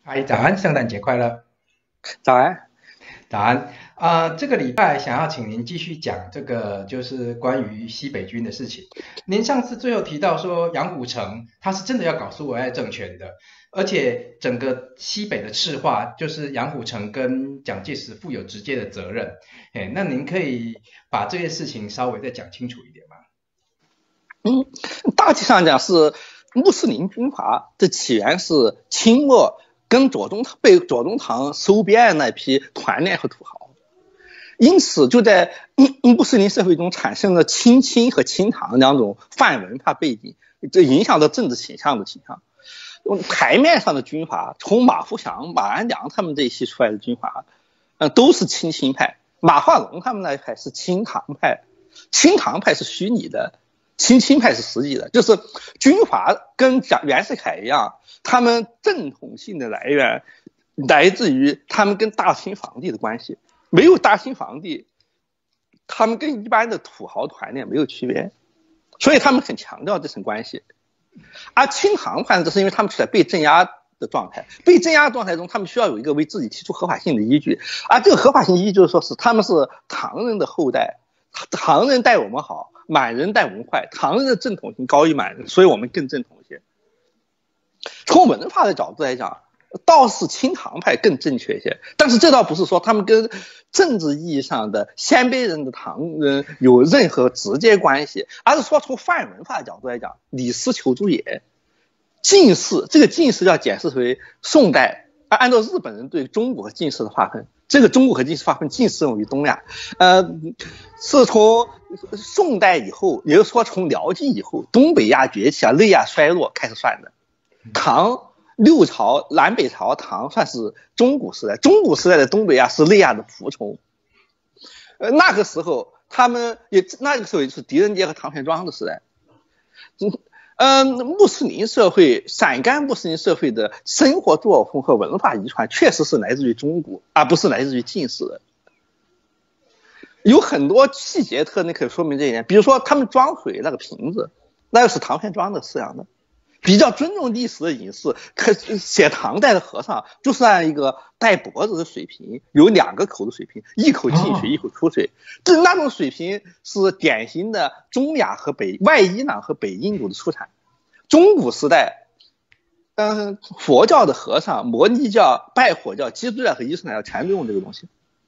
嗨，早安，圣诞节快乐！ 早安。 早安，这个礼拜想要请您继续讲这个，就是关于西北军的事情。您上次最后提到说，杨虎城他是真的要搞苏维埃政权的，而且整个西北的赤化，就是杨虎城跟蒋介石负有直接的责任。那您可以把这件事情稍微再讲清楚一点吗？ 嗯，大体上讲是穆斯林军阀的起源是清末跟被左宗棠收编那批团练和土豪，因此就在穆斯林社会中产生了清清和清唐两种泛文化背景，这影响到政治倾向的倾向。台面上的军阀，从马福祥、马安良他们这一系出来的军阀，都是清清派。马化龙他们那一派是清唐派，清唐派是虚拟的，清清派是实际的。就是军阀跟袁世凯一样，他们正统性的来源来自于他们跟大清皇帝的关系。没有大清皇帝，他们跟一般的土豪团练没有区别，所以他们很强调这层关系。而清唐派这是因为他们处在被镇压的状态，被镇压的状态中，他们需要有一个为自己提出合法性的依据，而这个合法性依据就是说是他们是唐人的后代，唐人待我们好，满人待我们坏，唐人的正统性高于满人，所以我们更正统一些。从文化的角度来讲，倒是清唐派更正确一些，但是这倒不是说他们跟政治意义上的鲜卑人的唐人有任何直接关系，而是说从泛文化的角度来讲，李斯求诸野，近世，这个近世要解释为宋代，按照日本人对中国和近世的划分，这个中国和近世划分，近世用于东亚，是从宋代以后，也就是说从辽金以后，东北亚崛起内亚衰落开始算的。唐六朝、南北朝、唐算是中古时代，中古时代的东北亚是内亚的服从。那个时候也是狄仁杰和唐玄奘的时代。穆斯林社会，陕甘穆斯林社会的生活作风和文化遗传确实是来自于中古，而不是来自于近世的。有很多细节特征可以说明这一点，比如说他们装水那个瓶子，那又是唐玄奘的饲养的。比较尊重历史的隐士，写唐代的和尚就是按一个带脖子的水瓶，有两个口的水瓶，一口进水，一口出水。这那种水瓶是典型的中亚和外伊朗和北印度的出产。中古时代，佛教的和尚、摩尼教、拜火教、基督教和伊斯兰教全都用这个东西。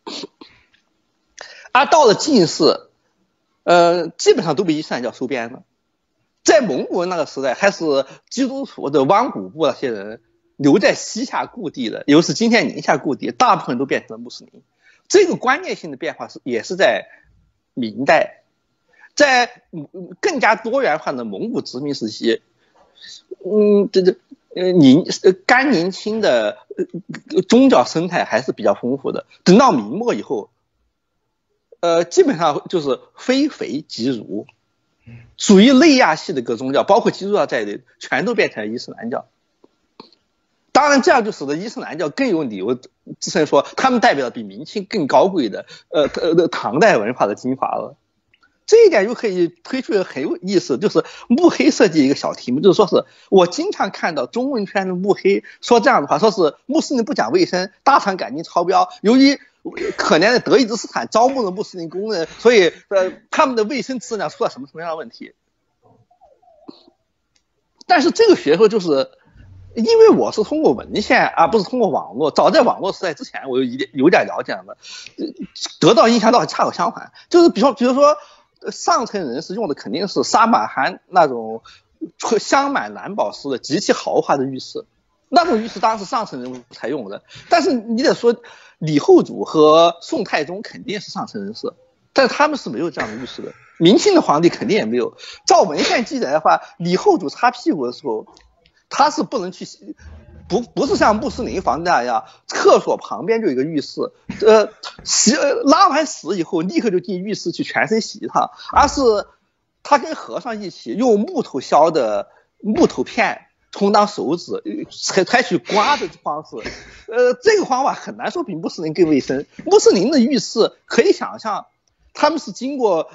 而到了近世，基本上都被伊斯兰教收编了。在蒙古人那个时代，还是基督徒的汪古部那些人留在西夏故地的，尤其是今天宁夏故地，大部分都变成了穆斯林。这个关键性的变化也是在明代，在更加多元化的蒙古殖民时期，甘宁清的宗教生态还是比较丰富的。等到明末以后，基本上就是非肥即儒。属于内亚系的各宗教，包括基督教在内，全都变成了伊斯兰教。当然，这样就使得伊斯兰教更有理由自称说，他们代表比明清更高贵的唐代文化的精华了。这一点又可以推出一个很有意思，就是慕黑设计一个小题目，就是说是我经常看到中文圈的慕黑说这样的话，说是穆斯林不讲卫生，大肠杆菌超标，由于可怜的德意志斯坦招募了穆斯林工人，所以他们的卫生质量出了什么样的问题。但是这个学说就是因为我是通过文献而不是通过网络，早在网络时代之前我有点了解了，得到印象倒恰好相反，就是比如说上层人士用的肯定是沙马汗那种镶满蓝宝石的极其豪华的玉石，那种玉石当然是上层人物才用的，但是你得说李后主和宋太宗肯定是上层人士，但是他们是没有这样的玉石的，明清的皇帝肯定也没有。照文献记载的话，李后主擦屁股的时候，他是不能去不是像穆斯林皇帝那样，厕所旁边就有一个浴室，拉完屎以后立刻就进浴室去全身洗一趟，而是他跟和尚一起用木头削的木头片充当手指，采取刮的方式。这个方法很难说比穆斯林更卫生。穆斯林的浴室可以想象，他们是经过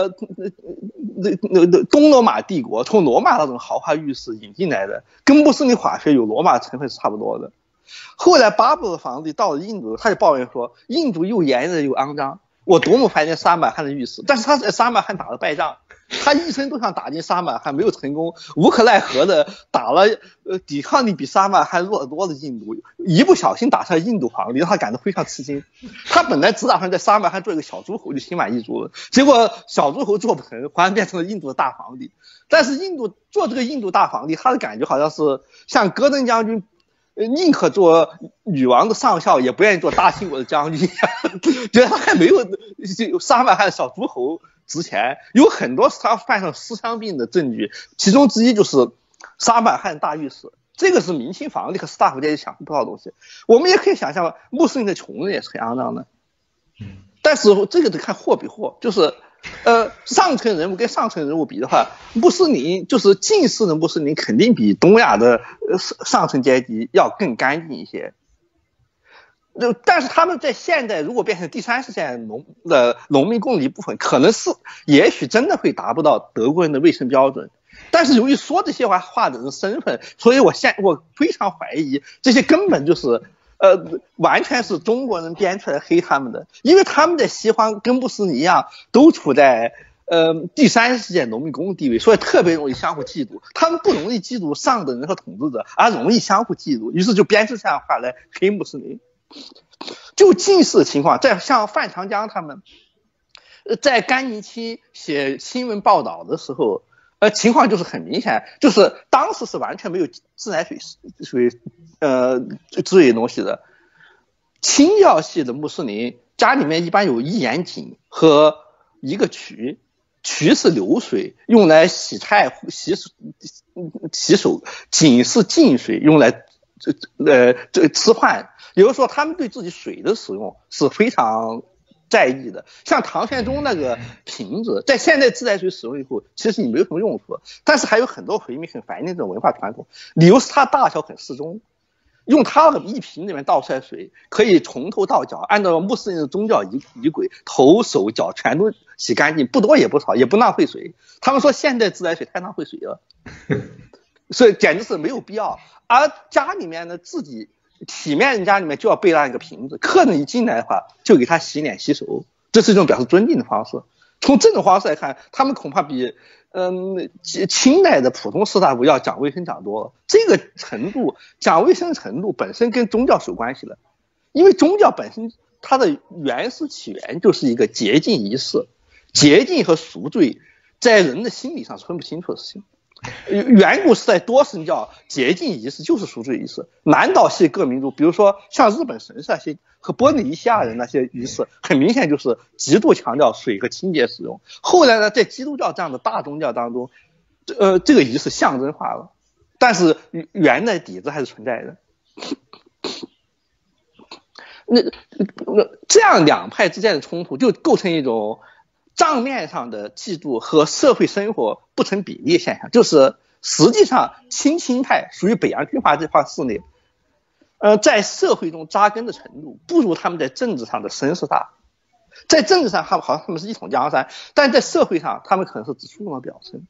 东罗马帝国从罗马那种豪华浴室引进来的，跟穆斯林化学有罗马成分是差不多的。 后来巴布的皇帝到了印度，他就抱怨说，印度又炎热又肮脏，我多么怀念沙满汗的御史，但是他在沙满汗打了败仗，他一生都想打进沙满汗，没有成功，无可奈何的打了抵抗力比沙满汗弱得多的印度，一不小心打上印度皇帝，让他感到非常吃惊。他本来只打算在沙满汗做一个小诸侯就心满意足了，结果小诸侯做不成，反而变成了印度的大皇帝。但是做这个印度大皇帝，他的感觉好像是像戈登将军宁可做女王的上校，也不愿意做大清国的将军一样，觉得他还没有沙满汗小诸侯值钱。有很多他犯上思乡病的证据，其中之一就是沙满汗大御史，这个是明清皇帝和士大夫阶级想不到的东西。我们也可以想象，穆斯林的穷人也是很肮脏的，但是这个得看货比货，就是上层人物跟上层人物比的话，穆斯林就是近世的穆斯林肯定比东亚的上层阶级要更干净一些。但是他们在现代如果变成第三世界农民工的一部分，可能是也许真的会达不到德国人的卫生标准。但是由于说这些话的人身份，所以我非常怀疑这些根本就是完全是中国人编出来黑他们的，因为他们在西方跟穆斯林一样，都处在第三世界农民工地位，所以特别容易相互嫉妒。他们不容易嫉妒上等人和统治者，而容易相互嫉妒，于是就编出这样的话来黑穆斯林。就近世的情况，像范长江他们在甘尼期写新闻报道的时候，情况就是很明显，就是当时是完全没有自来水之类的东西的。清教系的穆斯林家里面一般有一眼井和一个渠是流水，用来洗菜洗手，井是净水，用来吃饭。也就是说，他们对自己水的使用是非常在意的。像唐玄宗那个瓶子，在现代自来水使用以后，其实你没有什么用处，但是还有很多回民很怀念这种文化传统。理由是它大小很适中，用它的一瓶里面倒出来水，可以从头到脚按照穆斯林的宗教仪轨，头手脚全都洗干净，不多也不少，也不浪费水。他们说现代自来水太浪费水了，所以简直是没有必要。而家里面呢，自己体面人家里面就要备那一个瓶子，客人一进来的话就给他洗脸洗手，这是一种表示尊敬的方式。从这种方式来看，他们恐怕比清代的普通士大夫要讲卫生讲多了。这个程度讲卫生程度本身跟宗教是有关系的，因为宗教本身它的原始起源就是一个洁净仪式，洁净和赎罪在人的心理上是分不清楚的事情。远古时代多神教洁净仪式就是赎罪仪式，南岛系各民族，比如说像日本神社系和波利尼西亚人那些仪式，很明显就是极度强调水和清洁使用。后来呢，在基督教这样的大宗教当中，这个仪式象征化了，但是原来底子还是存在的。那这样两派之间的冲突就构成一种账面上的嫉妒和社会生活不成比例现象，就是实际上清派属于北洋军阀这块势力，在社会中扎根的程度不如他们在政治上的声势大。在政治上好像他们是一统江山，但在社会上他们可能是只触动了表层。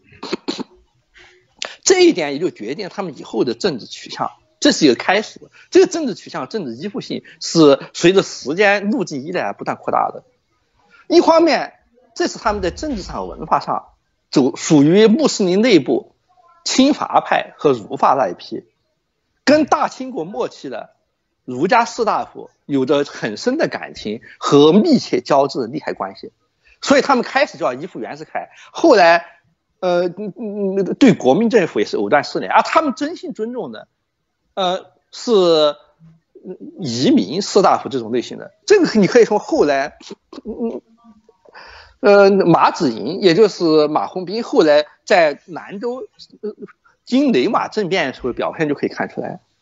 这一点也就决定了他们以后的政治取向，这是一个开始。这个政治取向、政治依附性是随着时间路径依赖而不断扩大的。一方面，这是他们在政治上、文化上属于穆斯林内部亲法派和儒法那一批，跟大清国末期的儒家士大夫有着很深的感情和密切交织的利害关系，所以他们开始就要依附袁世凯，后来对国民政府也是藕断丝连。而他们真心尊重的是移民士大夫这种类型的。这个你可以从后来马子营，也就是马鸿宾后来在兰州经雷马政变的时候表现就可以看出来。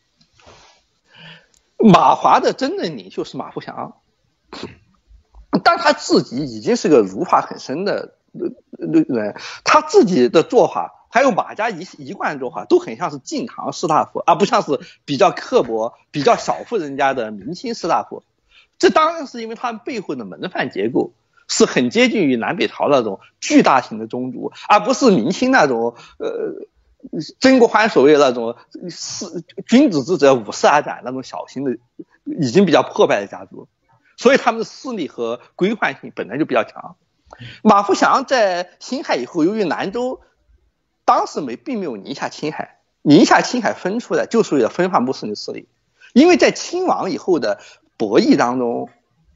马华的真正领袖是马福祥，但他自己已经是个儒法很深的人，他自己的做法还有马家一贯做法都很像是晋唐士大夫，而不像是比较刻薄比较小富人家的明清士大夫。这当然是因为他们背后的门范结构是很接近于南北朝那种巨大型的宗族，而不是明清那种曾国藩所谓的那种君子之泽五世而斩那种小型的已经比较破败的家族，所以他们的势力和规范性本来就比较强。马福祥在辛亥以后，由于南州当时并没有宁夏青海，宁夏青海分出来就是为了分化穆斯林势力，因为在亲王以后的博弈当中，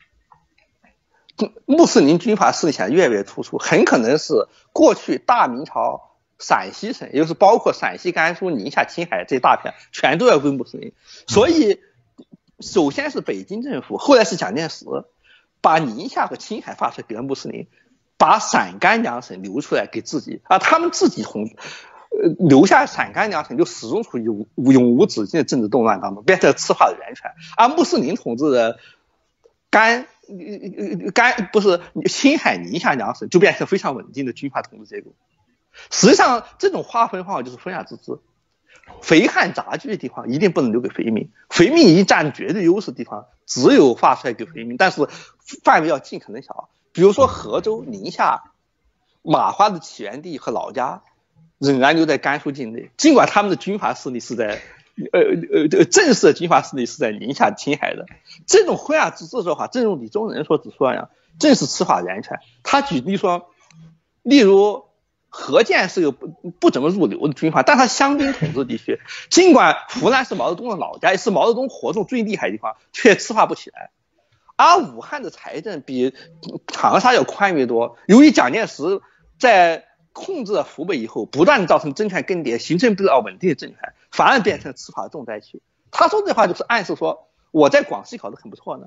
穆斯林军阀势力显得越来越突出，很可能是过去大明朝陕西省，也就是包括陕西、甘肃、宁夏、青海这一大片，全都要归穆斯林。所以，首先是北京政府，后来是蒋介石，把宁夏和青海划出来给了穆斯林，把陕甘两省留出来给自己，而他们自己留下陕甘两省就始终处于永无止境的政治动乱当中，变成赤化的源泉。而穆斯林统治的不是青海、宁夏两省就变成非常稳定的军阀统治结构。实际上，这种划分方法就是分下之治。肥汉杂居的地方一定不能留给肥民，肥民已经占绝对优势的地方，只有划出来给肥民，但是范围要尽可能小。比如说河州、宁夏、马花的起源地和老家仍然留在甘肃境内，尽管他们的军阀势力是在正式的军阀势力是在宁夏、青海的。这种分下之治的话，正如李宗仁所指出那样，正是赤化源泉。他举例说，例如河间是个不怎么入流的军阀，但它湘军统治地区，尽管湖南是毛泽东的老家，也是毛泽东活动最厉害的地方，却赤化不起来。而武汉的财政比长沙要宽裕多，由于蒋介石在控制了湖北以后，不断造成政权更迭，形成不了稳定的政权，反而变成赤化的重灾区。他说这话就是暗示说，我在广西搞得很不错呢。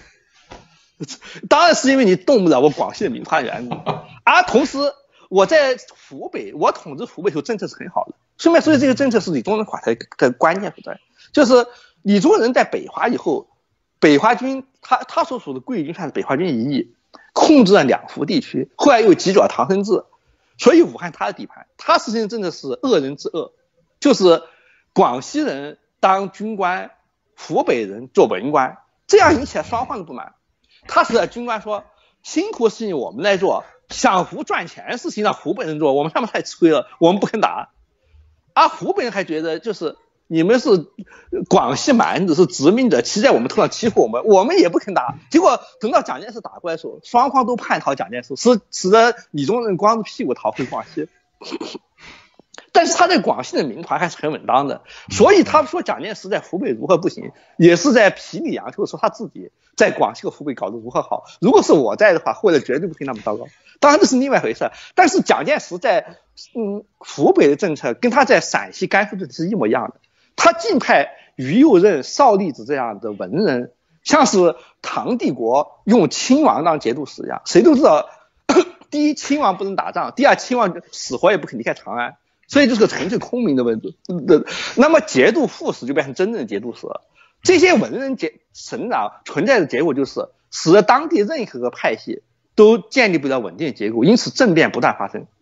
当然是因为你动不了我广西的民团缘故，而同时我在湖北，我统治湖北时候政策是很好的。顺便说，这个政策是李宗仁垮台的关键所在，就是李宗仁在北伐以后，北伐军他所属的桂军算是北伐军一翼，控制了两湖地区，后来又击爪唐生智，所以武汉他的地盘，他实行政策是恶人之恶，就是广西人当军官，湖北人做文官，这样引起了双方的不满。他是军官说，辛苦事情我们来做，享福赚钱事情让湖北人做，我们他们太吃亏了，我们不肯打。而湖北人还觉得就是你们是广西蛮子，是殖民者，骑在我们头上欺负我们，我们也不肯打。结果等到蒋介石打过来的时候，双方都叛逃蒋介石，使得李宗仁光着屁股逃回广西。但是他在广西的民团还是很稳当的，所以他说蒋介石在湖北如何不行，也是在皮里扬秋说他自己在广西和湖北搞得如何好。如果是我在的话，后来绝对不会那么糟糕。当然这是另外一回事，但是蒋介石在湖北的政策跟他在陕西、甘肃政策是一模一样的。他竟派于右任、邵力子这样的文人，像是唐帝国用亲王当节度使一样。谁都知道，第一，亲王不能打仗；第二，亲王死活也不肯离开长安。所以就是个纯粹空名的问题。那么节度副使就变成真正的节度使了。这些文人省长存在的结果就是使得当地任何个派系都建立不了稳定的结构，因此政变不断发生。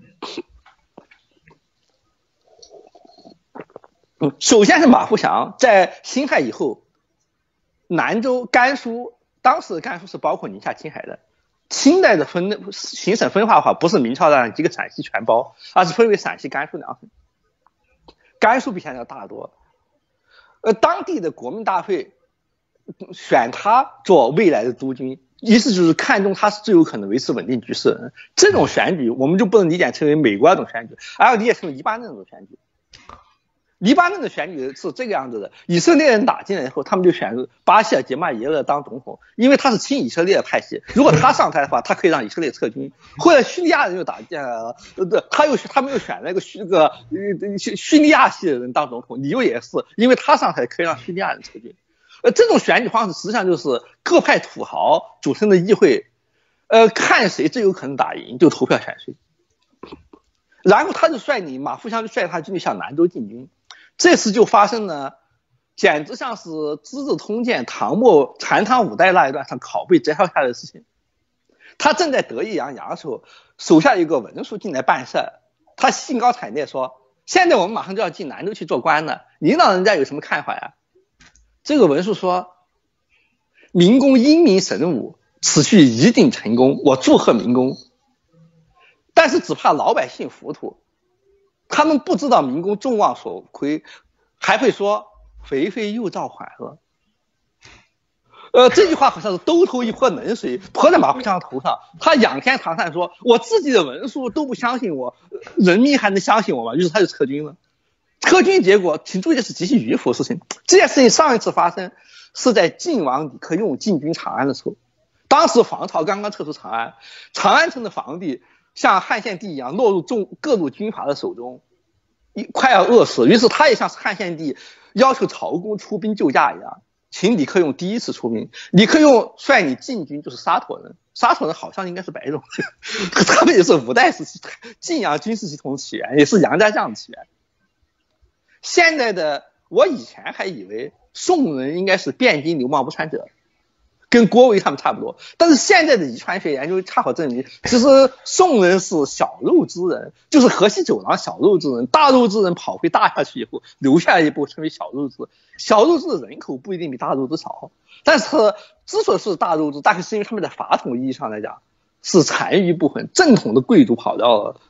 首先是马福祥在辛亥以后，南州、甘肃，当时的甘肃是包括宁夏、青海的。清代的行省分化的话，不是明朝让几个陕西全包，而是分为陕西、甘肃两省。甘肃比现在要大得多。当地的国民大会选他做未来的督军，意思就是看中他是最有可能维持稳定局势的人。这种选举我们就不能理解成为美国那种选举，而要理解成为黎巴嫩那种选举。黎巴嫩的选举是这个样子的，以色列人打进来以后，他们就选巴希尔·杰迈耶勒当总统，因为他是亲以色列的派系，如果他上台的话，他可以让以色列撤军。后来叙利亚人又打进来了，他们又选了一个叙利亚系的人当总统，理由也是因为他上台可以让叙利亚人撤军。这种选举方式实际上就是各派土豪组成的议会，看谁最有可能打赢就投票选谁。然后他就马福祥就率他军队向南州进军。这次就发生了简直像是《资治通鉴》唐末禅汤五代那一段上拷贝摘抄下来的事情。他正在得意洋洋的时候，手下有个文书进来办事，他兴高采烈说，现在我们马上就要进南州去做官了，领导人家有什么看法呀？这个文书说，民公英明神武，此去一定成功，我祝贺民公，但是只怕老百姓糊涂。 他们不知道民工众望所归，还会说肥肥又造反了。这句话好像是兜头一泼冷水泼在马虎祥头上，他仰天长叹说：“我自己的文书都不相信我，人民还能相信我吗？”于是他就撤军了。撤军结果，请注意的是极其迂腐的事情。这件事情上一次发生是在晋王李克用进军长安的时候，当时防曹刚刚撤出长安，长安城的防地像汉献帝一样落入各路军阀的手中，快要饿死。于是他也像汉献帝要求曹公出兵救驾一样，请李克用第一次出兵。李克用率领晋军就是沙陀人，沙陀人好像应该是白种，他们也是五代时期晋阳军事系统的起源，也是杨家将的起源。现在的我以前还以为宋人应该是汴京流氓无产者，跟郭维他们差不多，但是现在的遗传学研究恰好证明，其实宋人是小肉之人，就是河西走廊小肉之人，大肉之人跑回大夏去以后，留下一部称为小肉之。小肉之人口不一定比大肉之少，但是之所以是大肉之，大概是因为他们在法统意义上来讲是残余部分，正统的贵族跑掉了。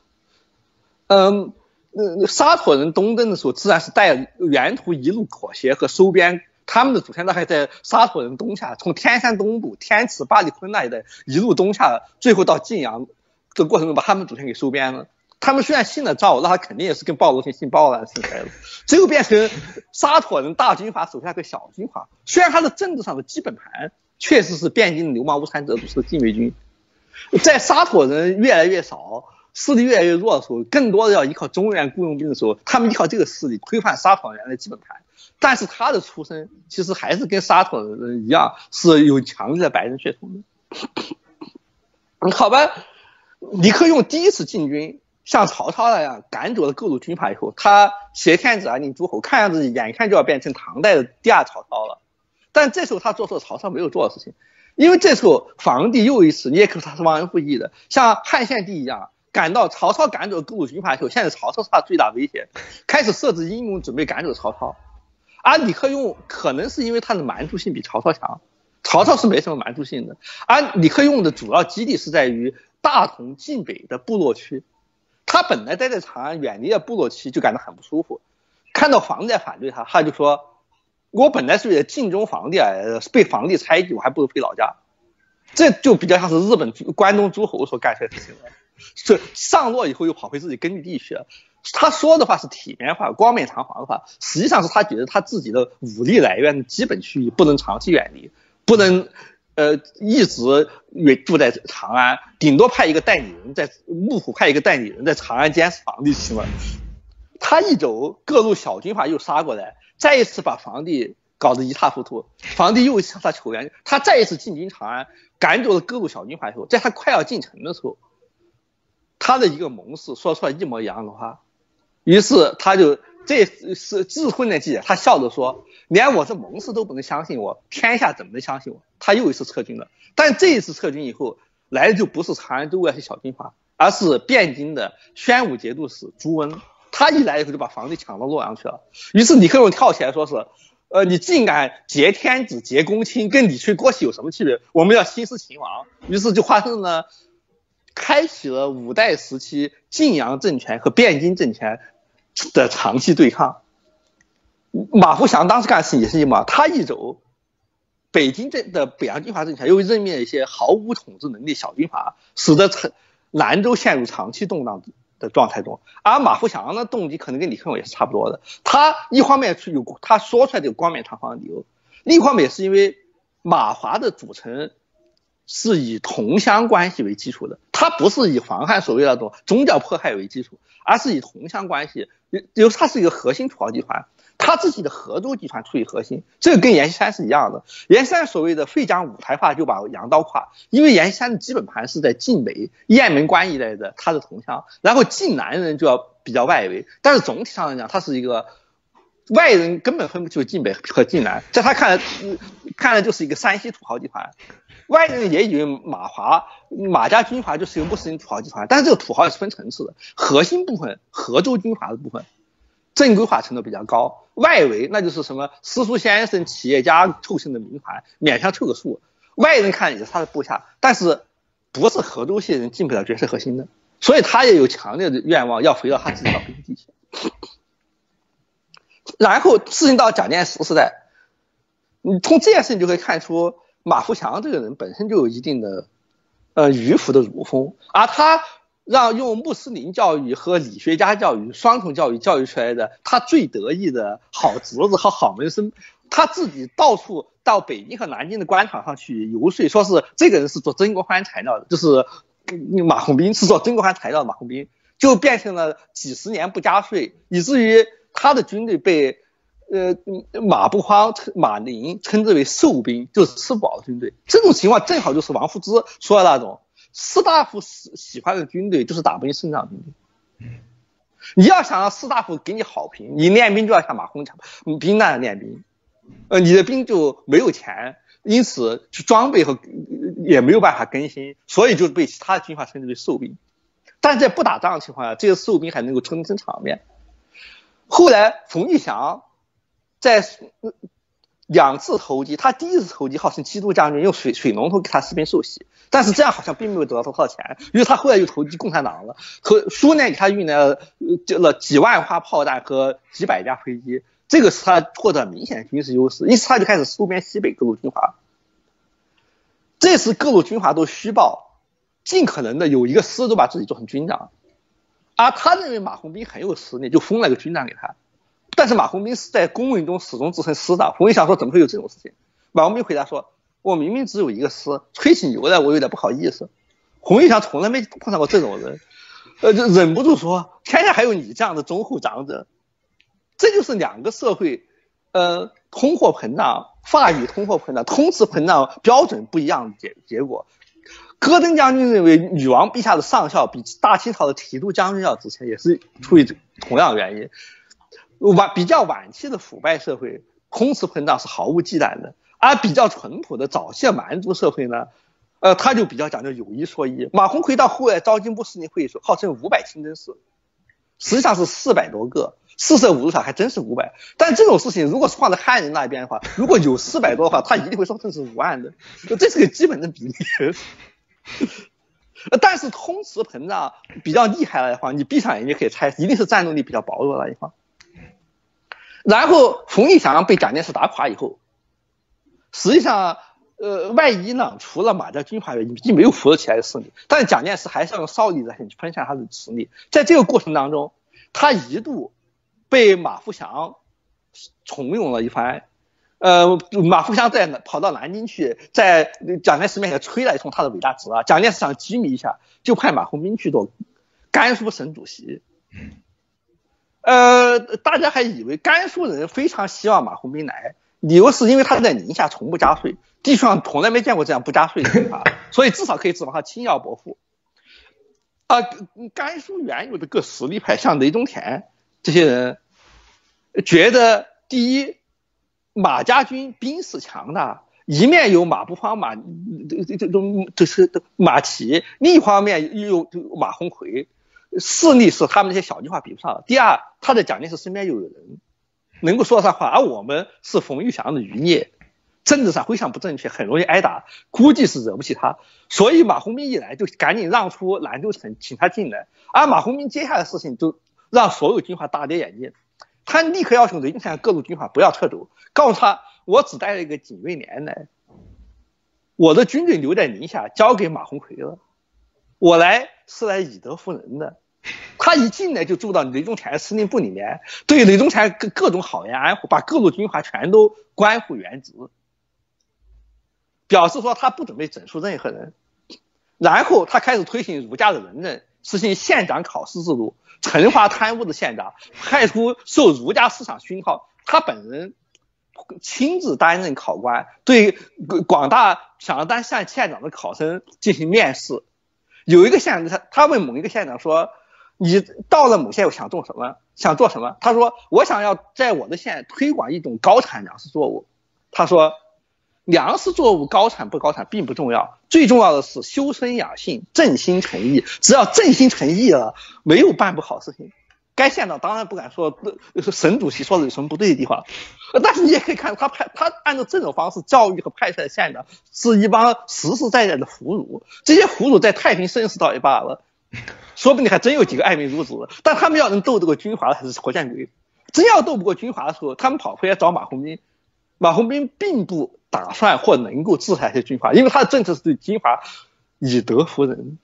沙陀人东征的时候，自然是带沿途一路妥协和收编，他们的祖先大概在沙陀人东下，从天山东部、天池、巴里坤那一带一路东下，最后到晋阳的过程中把他们祖先给收编了。他们虽然信了赵，那他肯定也是跟鲍罗廷信鲍兰信开了，最后变成沙陀人大军阀手下个小军阀。虽然他的政治上的基本盘确实是汴京的流氓无产者组织的禁卫军，在沙陀人越来越少，势力越来越弱的时候，更多的要依靠中原雇佣兵的时候，他们依靠这个势力推翻沙陀人的基本盘。但是他的出身其实还是跟沙陀人一样，是有强烈的白人血统的。好吧，李克用第一次进军，像曹操那样赶走了各路军阀以后，他挟天子而令诸侯，看样子眼看就要变成唐代的第二曹操了。但这时候他做出了曹操没有做的事情，因为这时候皇帝又一次，你也可以说他是忘恩负义的，像汉献帝一样，曹操赶走各路军阀以后，现在曹操是他最大威胁，开始设置阴谋准备赶走曹操。而李克用可能是因为他的蛮族性比曹操强，曹操是没什么蛮族性的，而李克用的主要基地是在于大同晋北的部落区。他本来待在长安，远离了部落区就感到很不舒服，看到皇帝在反对他，他就说：“我本来是为了尽忠皇帝而来的，被皇帝猜忌，我还不如回老家。”这就比较像是日本关东诸侯所干出来的事情了。是上洛以后又跑回自己根据地去了。他说的话是体面话、光面堂皇的话，实际上是他觉得他自己的武力来源的基本区域不能长期远离，不能一直住在长安，顶多派一个代理人在幕府派一个代理人在长安监视皇帝行了。他一走，各路小军阀又杀过来，再一次把皇帝搞得一塌糊涂。皇帝又向他求援，他再一次进军长安，赶走了各路小军阀以后，在他快要进城的时候，他的一个谋士说出来一模一样的话，于是他就这是自昏的记者，他笑着说：“连我这谋士都不能相信我，天下怎么能相信我？”他又一次撤军了，但这一次撤军以后，来的就不是长安周围那些小军阀，而是汴京的宣武节度使朱温。他一来以后就把皇帝抢到洛阳去了。于是李克用跳起来说是：“你竟敢劫天子、劫公卿，跟李傕、郭喜有什么区别？我们要兴师秦王。”于是就发生了，开启了五代时期晋阳政权和汴京政权的长期对抗。马虎祥当时干的事情也是一模，他一走，北京的北洋军阀政权又任命了一些毫无统治能力小军阀，使得兰州陷入长期动荡的状态中。而马虎祥的动机可能跟李克用也是差不多的，他一方面有他说出来的光面堂皇的理由，另一方面也是因为马华的组成是以同乡关系为基础的，他不是以黄汉所谓那种宗教迫害为基础，而是以同乡关系，它是一个核心土豪集团，他自己的合州集团处于核心，这个跟阎锡山是一样的。阎锡山所谓的废将五台化就把杨刀跨，因为阎锡山的基本盘是在晋北雁门关一带的他的同乡，然后晋南人就要比较外围，但是总体上来讲，他是一个外人根本分不清晋北和晋南，在他看来就是一个山西土豪集团。外人也以为马家军阀就是一个穆斯林土豪集团，但是这个土豪也是分层次的，核心部分合州军阀的部分正规化程度比较高，外围那就是什么私塾先生、企业家凑成的民团，勉强凑个数，外人看也是他的部下，但是不是合州县人进不了决策核心的，所以他也有强烈的愿望要回到他自己的根据地去。 然后事情到蒋介石时代，你从这件事情就可以看出马福祥这个人本身就有一定的迂腐的儒风，而他让用穆斯林教育和理学家教育双重教育教育出来的他最得意的好侄子和好门生，他自己到处到北京和南京的官场上去游说，说是这个人是做曾国藩材料的，就是马鸿宾是做曾国藩材料的马鸿宾，就变成了几十年不加税，以至于他的军队被马不慌马宁称之为瘦兵，就是吃不饱的军队。这种情况正好就是王夫之说的那种士大夫喜欢的军队就是打不赢胜仗军队。你要想让士大夫给你好评，你练兵就要像马鸿宾那样练兵，你的兵就没有钱，因此装备和也没有办法更新，所以就被其他的军阀称之为瘦兵。但在不打仗的情况下，这些瘦兵还能够撑场面。后来冯玉祥在2次投机，他第一次投机号称基督将军，用水龙头给他士兵受洗，但是这样好像并没有得到多少钱，因为他后来又投机共产党了，苏联给他运来了几万发炮弹和几百架飞机，这个是他获得明显的军事优势，因此他就开始收编西北各路军阀。这时各路军阀都虚报，尽可能的有一个师都把自己做成军长，而他认为马鸿宾很有实力，就封了个军长给他。但是马鸿宾是在公文中始终自称师长，冯玉祥说怎么会有这种事情？马鸿宾回答说，我明明只有一个师，吹起牛来我有点不好意思。冯玉祥从来没碰上过这种人，就忍不住说，天下还有你这样的忠厚长者。这就是两个社会通货膨胀，法语通货膨胀，通词膨胀标准不一样的结果。戈登将军认为女王陛下的上校比大清朝的提督将军要值钱，也是出于同样的原因。比较晚期的腐败社会，通词膨胀是毫无忌惮的，而比较淳朴的早期的蛮族社会呢，他就比较讲究有一说一。马鸿逵到后来召集穆斯林会议时，号称500清真寺，实际上是400多个，四舍五入下还真是500。但这种事情如果是放在汉人那边的话，如果有400多的话，他一定会说这是5万的，这是个基本的比例。但是通词膨胀比较厉害的话，你闭上眼睛可以猜，一定是战斗力比较薄弱的一方。然后冯玉祥被蒋介石打垮以后，实际上外夷呢除了马家军阀已经没有扶得起来的势力，但是蒋介石还是要用少力去分散他的实力。在这个过程当中，他一度被马福祥重用了一番。马福祥跑到南京去，在蒋介石面前吹了一通他的伟大侄儿，蒋介石想激励一下，就派马鸿宾去做甘肃省主席。大家还以为甘肃人非常希望马鸿宾来，理由是因为他在宁夏从不加税，地区上从来没见过这样不加税的军阀，所以至少可以指望他轻徭薄赋。甘肃原有的各实力派，像雷宗田这些人，觉得第一，马家军兵势强大，一面有马不慌马齐，另一方面又有马鸿逵，势力是他们这些小军阀比不上的。第二，他在蒋介石身边又有人能够说上话，而我们是冯玉祥的余孽，政治上非常不正确，很容易挨打，估计是惹不起他。所以马鸿宾一来就赶紧让出兰州城请他进来，而马鸿宾接下来的事情就让所有军阀大跌眼镜。他立刻要求雷宗田各路军阀不要撤走，告诉他我只带了一个锦瑞年来，我的军队留在宁夏交给马鸿逵了，我来是来以德服人的。他一进来就住到雷宗田司令部里面，对雷宗田各种好言安抚，把各路军阀全都官复原职，表示说他不准备整肃任何人。然后他开始推行儒家的文人，实行县长考试制度，惩罚贪污的县长，派出受儒家思想熏陶，他本人亲自担任考官，对广大想要当县长的考生进行面试。有一个县长，他问某一个县长说，你到了某县想做什么？他说我想要在我的县推广一种高产粮食作物。他说粮食作物高产不高产并不重要，最重要的是修身养性，正心诚意，只要正心诚意了，没有办不好事情。该县长当然不敢说省主席说的有什么不对的地方，但是你也可以看他按照这种方式教育和派出来的县长是一帮实实在在的俘虏，这些俘虏在太平盛世倒也罢了，说不定还真有几个爱民如子，但他们要能斗这个军阀还是活见鬼。 真要斗不过军阀的时候，他们跑回来找马鸿宾，马鸿宾并不打算或能够制裁这些军阀，因为他的政策是对军阀以德服人。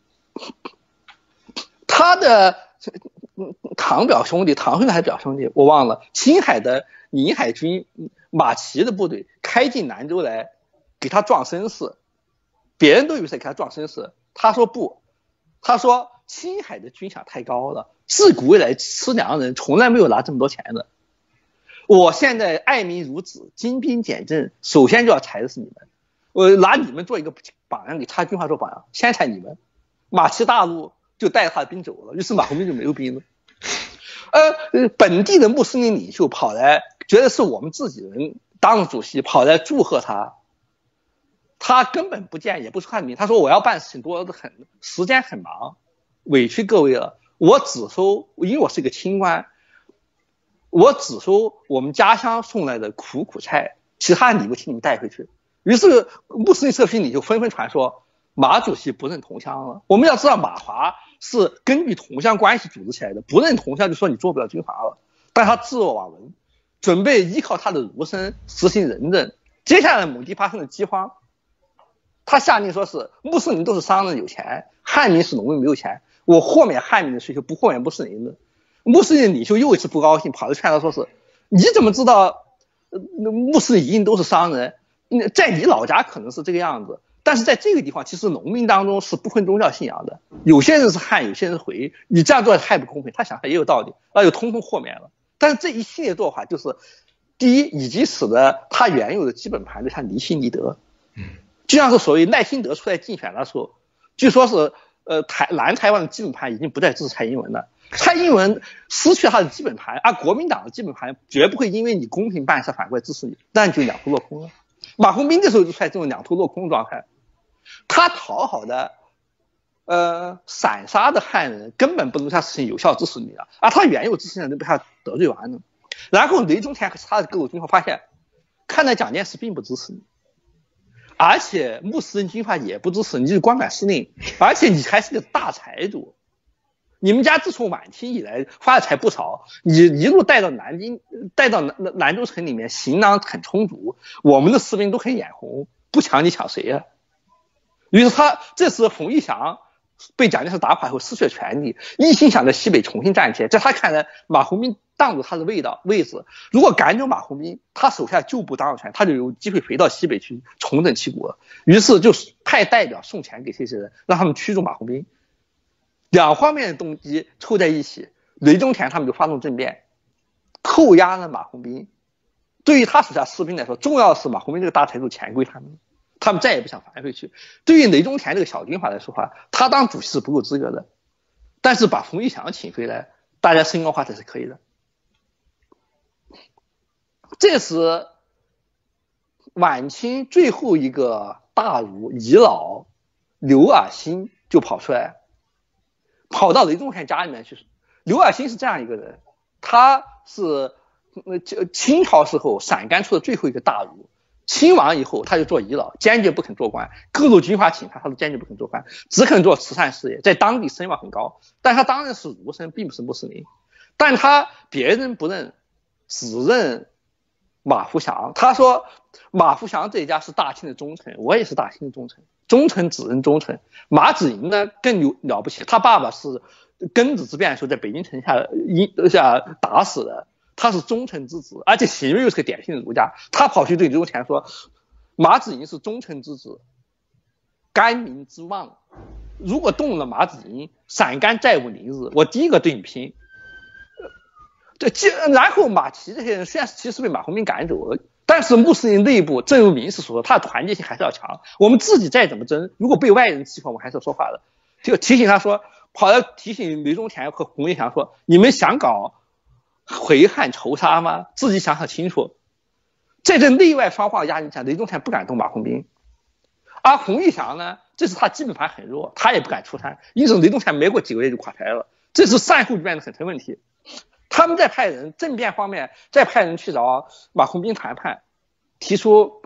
他的堂表兄弟，堂兄弟还是表兄弟我忘了，青海的宁海军马齐的部队开进南州来给他壮声势，别人都以为在给他壮声势，他说不，他说青海的军饷太高了，自古以来吃粮人从来没有拿这么多钱的，我现在爱民如子，精兵简政，首先就要裁的是你们，我拿你们做一个榜样，给他军阀做榜样，先裁你们。马齐大怒，就带着他的兵走了，于是马鸿宾就没有兵了。本地的穆斯林领袖跑来，觉得是我们自己人当了主席，跑来祝贺他，他根本不见也不出汉民，他说我要办事情多得很，时间很忙，委屈各位了，我只收，因为我是个清官，我只收我们家乡送来的苦苦菜，其他礼物请你们带回去。于是穆斯林社群里就纷纷传说马主席不认同乡了。我们要知道马华是根据同乡关系组织起来的，不认同乡就说你做不了军阀了，但他置若罔闻，准备依靠他的儒生实行仁政。接下来蒙地发生了饥荒，他下令说是穆斯林都是商人有钱，汉民是农民没有钱，我豁免汉民的税收，不豁免穆斯林的。穆斯林领袖又一次不高兴，跑来劝他说是你怎么知道穆斯林一定都是商人，在你老家可能是这个样子，但是在这个地方其实农民当中是不分宗教信仰的，有些人是汉，有些人是回，你这样做太不公平。他想也有道理，那就通通豁免了。但是这一系列做法就是第一，以及使得他原有的基本盘对他离心离德。就像是所谓赖清德出来竞选的时候，据说是南台湾的基本盘已经不再支持蔡英文了，蔡英文失去他的基本盘，而国民党的基本盘绝不会因为你公平办事反过来支持你，那你就两头落空了。马鸿宾这时候就出来这种两头落空的状态，他讨好的散沙的汉人根本不能他实行有效支持你了，而他原有支持人都被他得罪完了。然后雷中田和他的各路军阀发现，看来蒋介石并不支持你，而且穆斯林军阀也不支持你，就是光杆司令，而且你还是个大财主，你们家自从晚清以来发的财不少，你一路带到南京，带到兰州城里面，行囊很充足，我们的士兵都很眼红，不抢你抢谁呀？于是这时冯玉祥被蒋介石打垮后失去了权力，一心想在西北重新站起来。在他看来，马鸿宾当住他的位置，如果赶走马鸿宾，他手下旧部当了权，他就有机会回到西北去重整旗鼓了。于是就派代表送钱给这些人，让他们驱逐马鸿宾。两方面的动机凑在一起，雷中田他们就发动政变，扣押了马鸿宾。对于他手下士兵来说，重要的是马鸿宾这个大财主钱归他们，他们再也不想还回去。对于雷中田这个小军阀来说话，他当主席是不够资格的，但是把冯玉祥请回来，大家声高话才是可以的。这时晚清最后一个大儒遗老刘尔兴就跑出来，跑到雷中田家里面去。刘尔兴是这样一个人，他是清朝时候陕甘出的最后一个大儒，亲王以后他就做遗老，坚决不肯做官，各路军阀请他，他都坚决不肯做官，只肯做慈善事业，在当地声望很高。但他当然是儒生，并不是穆斯林，但他别人不认，只认马福祥。他说马福祥这一家是大清的忠臣，我也是大清的忠臣，忠臣只认忠臣。马子营呢更了不起，他爸爸是庚子之变的时候在北京城下打死的，他是忠臣之子，而且邢瑞又是个典型的儒家。他跑去对刘中田说，马子营是忠臣之子，甘民之望，如果动了马子营，陕甘再无宁日，我第一个对你拼。然后马齐这些人虽然其实被马鸿宾赶走了，但是穆斯林内部正如明史所说，他的团结性还是要强。我们自己再怎么争，如果被外人欺负，我们还是要说话的。就提醒他说，跑来提醒雷中田和洪玉祥说，你们想搞回汉仇杀吗？自己想想清楚。在这内外双方压力下，雷中田不敢动马鸿宾，而洪玉祥呢，这是他基本盘很弱，他也不敢出山，因此雷中田没过几个月就垮台了。这是善后之变的很成问题。他们在派人，政变方面再派人去找马鸿宾谈判，提出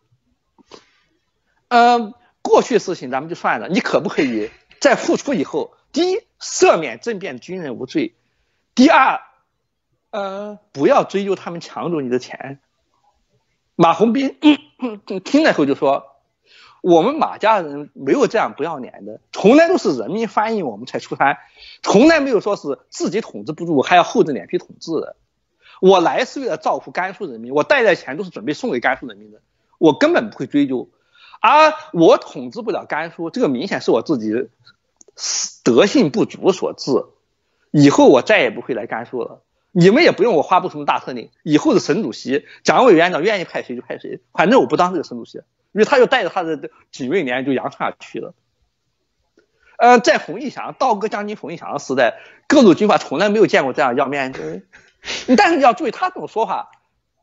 过去的事情咱们就算了，你可不可以在复出以后，第一赦免政变军人无罪，第二不要追究他们抢走你的钱。马鸿宾听了后就说，我们马家人没有这样不要脸的，从来都是人民欢迎我们才出山，从来没有说是自己统治不住还要厚着脸皮统治的。我来是为了造福甘肃人民，我带来钱都是准备送给甘肃人民的，我根本不会追究。而我统治不了甘肃，这个明显是我自己德性不足所致，以后我再也不会来甘肃了。你们也不用我发布什么大特令，以后的省主席、蒋委员长愿意派谁就派谁，反正我不当这个省主席，因为他就带着他的警卫连就扬长而去了。在冯玉祥道哥将军冯玉祥的时代，各路军阀从来没有见过这样要面子。但是要注意，他这种说法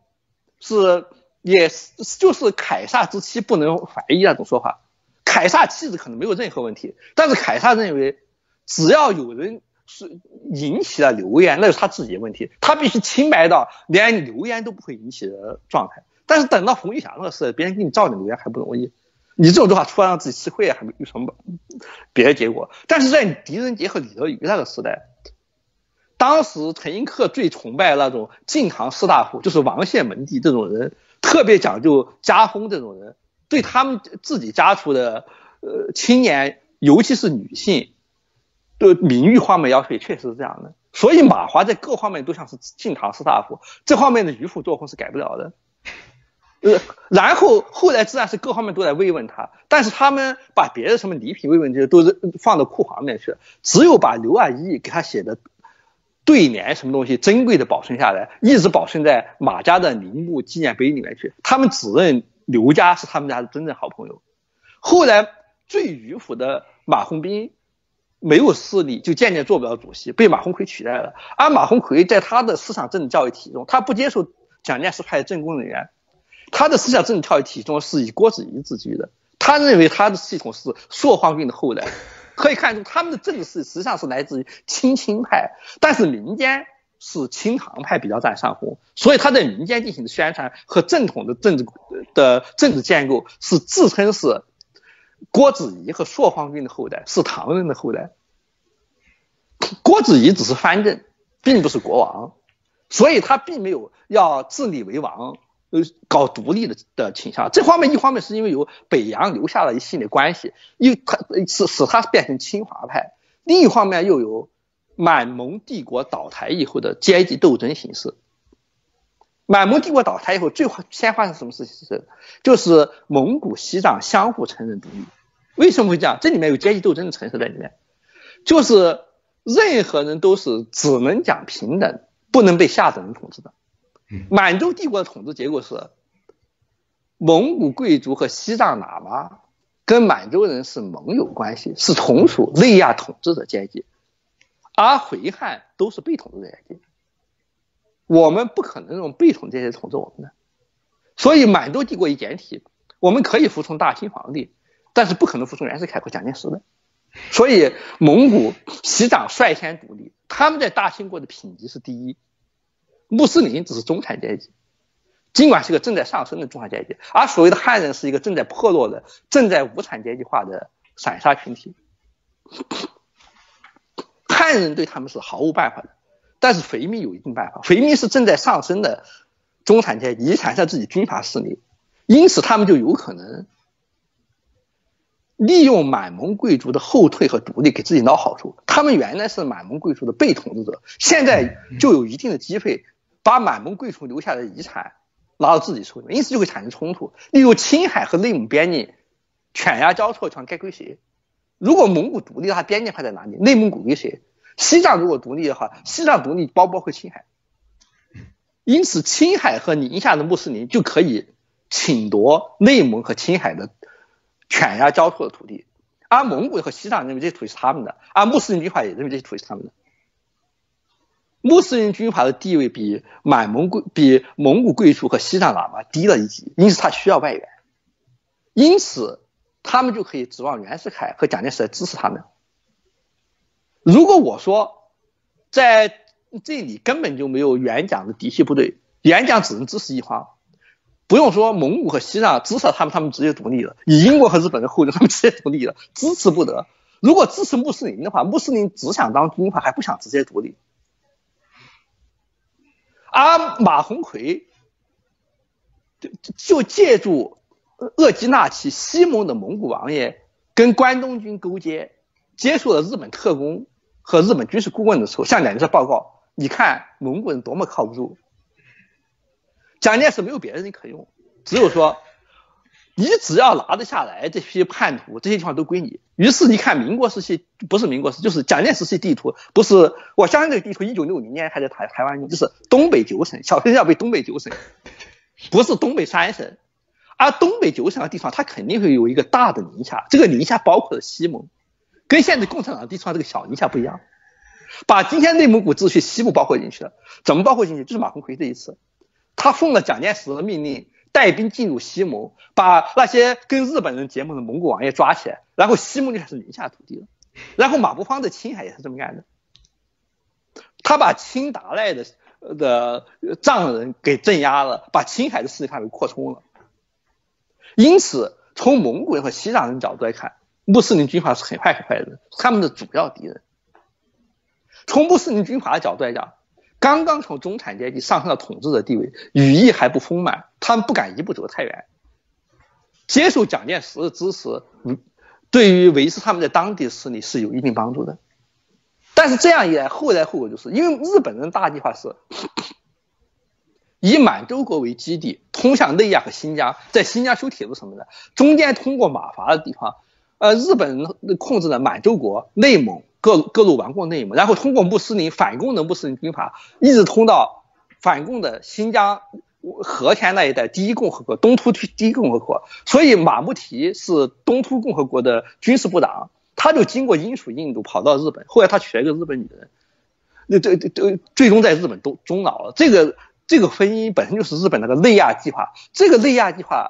就是凯撒之妻不能怀疑那种说法。凯撒妻子可能没有任何问题，但是凯撒认为，只要有人是引起了流言，那是他自己的问题，他必须清白到连流言都不会引起的状态。但是等到冯玉祥那个时代，别人给你造点流言还不容易，你这种做法除了让自己吃亏，还没有什么别的结果。但是在狄仁杰和李德裕那个时代，当时陈寅恪最崇拜那种晋唐士大夫，就是王谢门第这种人，特别讲究家风这种人，对他们自己家族的青年，尤其是女性对名誉方面要求也确实是这样的。所以马华在各方面都像是晋唐士大夫，这方面的迂腐作风是改不了的。然后后来自然是各方面都在慰问他，但是他们把别的什么礼品慰问这些都是放到库房里面去了，只有把刘二一给他写的对联什么东西珍贵的保存下来，一直保存在马家的陵墓纪念碑里面去。他们只认刘家是他们家的真正好朋友。后来最迂腐的马鸿宾没有势力，就渐渐做不了主席，被马鸿逵取代了。而马鸿逵在他的思想政治教育体系中，他不接受蒋介石派的政工人员，他的思想政治教育体系中是以郭子仪自居的，他认为他的系统是朔方军的后代。可以看出他们的政治实际上是来自于亲清派，但是民间是亲唐派比较占上风，所以他在民间进行的宣传和正统的政治建构是自称是郭子仪和朔方军的后代，是唐人的后代。郭子仪只是藩镇，并不是国王，所以他并没有要自立为王搞独立的倾向。这方面一方面是因为有北洋留下了一系列关系，因为他使他变成亲华派，另一方面又有满蒙帝国倒台以后的阶级斗争形式。满蒙帝国倒台以后最先发生什么事情？就是蒙古西藏相互承认独立。为什么会这样？这里面有阶级斗争的成分在里面，就是任何人都是只能讲平等，不能被下等人统治的。满洲帝国的统治结构是蒙古贵族和西藏喇嘛跟满洲人是盟友关系，是从属内亚统治的阶级，而回汉都是被统治的阶级，我们不可能用被统治阶级统治我们的。所以满洲帝国一解体，我们可以服从大清皇帝，但是不可能服从袁世凯和蒋介石的。所以蒙古西藏率先独立，他们在大清国的品级是第一，穆斯林只是中产阶级，尽管是个正在上升的中产阶级，而所谓的汉人是一个正在破落的、正在无产阶级化的散沙群体。汉人对他们是毫无办法的，但是肥民有一定办法。肥民是正在上升的中产阶级，遗产上自己军阀势力，因此他们就有可能利用满蒙贵族的后退和独立给自己捞好处。他们原来是满蒙贵族的被统治者，现在就有一定的机会把满蒙贵族留下的遗产拿到自己手里，因此就会产生冲突。例如青海和内蒙边境犬牙交错，该归谁？如果蒙古独立的话，边界派在哪里？内蒙古归谁？西藏如果独立的话，西藏独立包括青海。因此青海和宁夏的穆斯林就可以侵夺内蒙和青海的犬牙交错的土地，而蒙古和西藏认为这些土地是他们的，而穆斯林军阀也认为这些土地是他们的。穆斯林军阀的地位比蒙古贵族和西藏喇嘛低了一级，因此他需要外援，因此他们就可以指望袁世凯和蒋介石来支持他们。如果我说在这里根本就没有援蒋的嫡系部队，援蒋只能支持一方，不用说蒙古和西藏支持他们直接独立了，以英国和日本的后盾他们直接独立了，支持不得。如果支持穆斯林的话，穆斯林只想当军阀还不想直接独立。 而马鸿逵就借助鄂济纳旗西蒙的蒙古王爷跟关东军勾结，接触了日本特工和日本军事顾问的时候，向蒋介石报告，你看蒙古人多么靠不住。蒋介石没有别人可用，只有说你只要拿得下来这批叛徒，这些地方都归你。于是你看民国时期，不是民国时期，就是蒋介石时期地图，不是，我相信这个地图1960年还在台湾用，就是东北9省，小学要背东北9省，不是东北3省。而东北9省的地方，它肯定会有一个大的宁夏，这个宁夏包括了西蒙，跟现在共产党地方这个小宁夏不一样，把今天内蒙古自治区西部包括进去了。怎么包括进去？就是马鸿逵这一次，他奉了蒋介石的命令，带兵进入西蒙，把那些跟日本人结盟的蒙古王爷抓起来，然后西蒙就开始宁夏土地了。然后马步芳的青海也是这么干的，他把清达赖的藏人给镇压了，把青海的势力范围扩充了。因此从蒙古人和西藏人角度来看，穆斯林军阀是很坏的人，他们的主要敌人。从穆斯林军阀的角度来讲，刚刚从中产阶级上升到统治的地位，羽翼还不丰满，他们不敢一步走太远。接受蒋介石的支持，对于维持他们在当地的势力是有一定帮助的。但是这样一来，后来后果就是因为日本人大计划是以满洲国为基地，通向内亚和新疆，在新疆修铁路什么的，中间通过马伐的地方，日本人控制了满洲国、内蒙各路王国内蒙，然后通过穆斯林反共的穆斯林军阀，一直通到反共的新疆和田那一带第一共和国、东突区第一共和国。所以马穆提是东突共和国的军事部长，他就经过英属印度跑到日本，后来他娶了一个日本女人，最终在日本终老了。这个婚姻本身就是日本那个内亚计划，这个内亚计划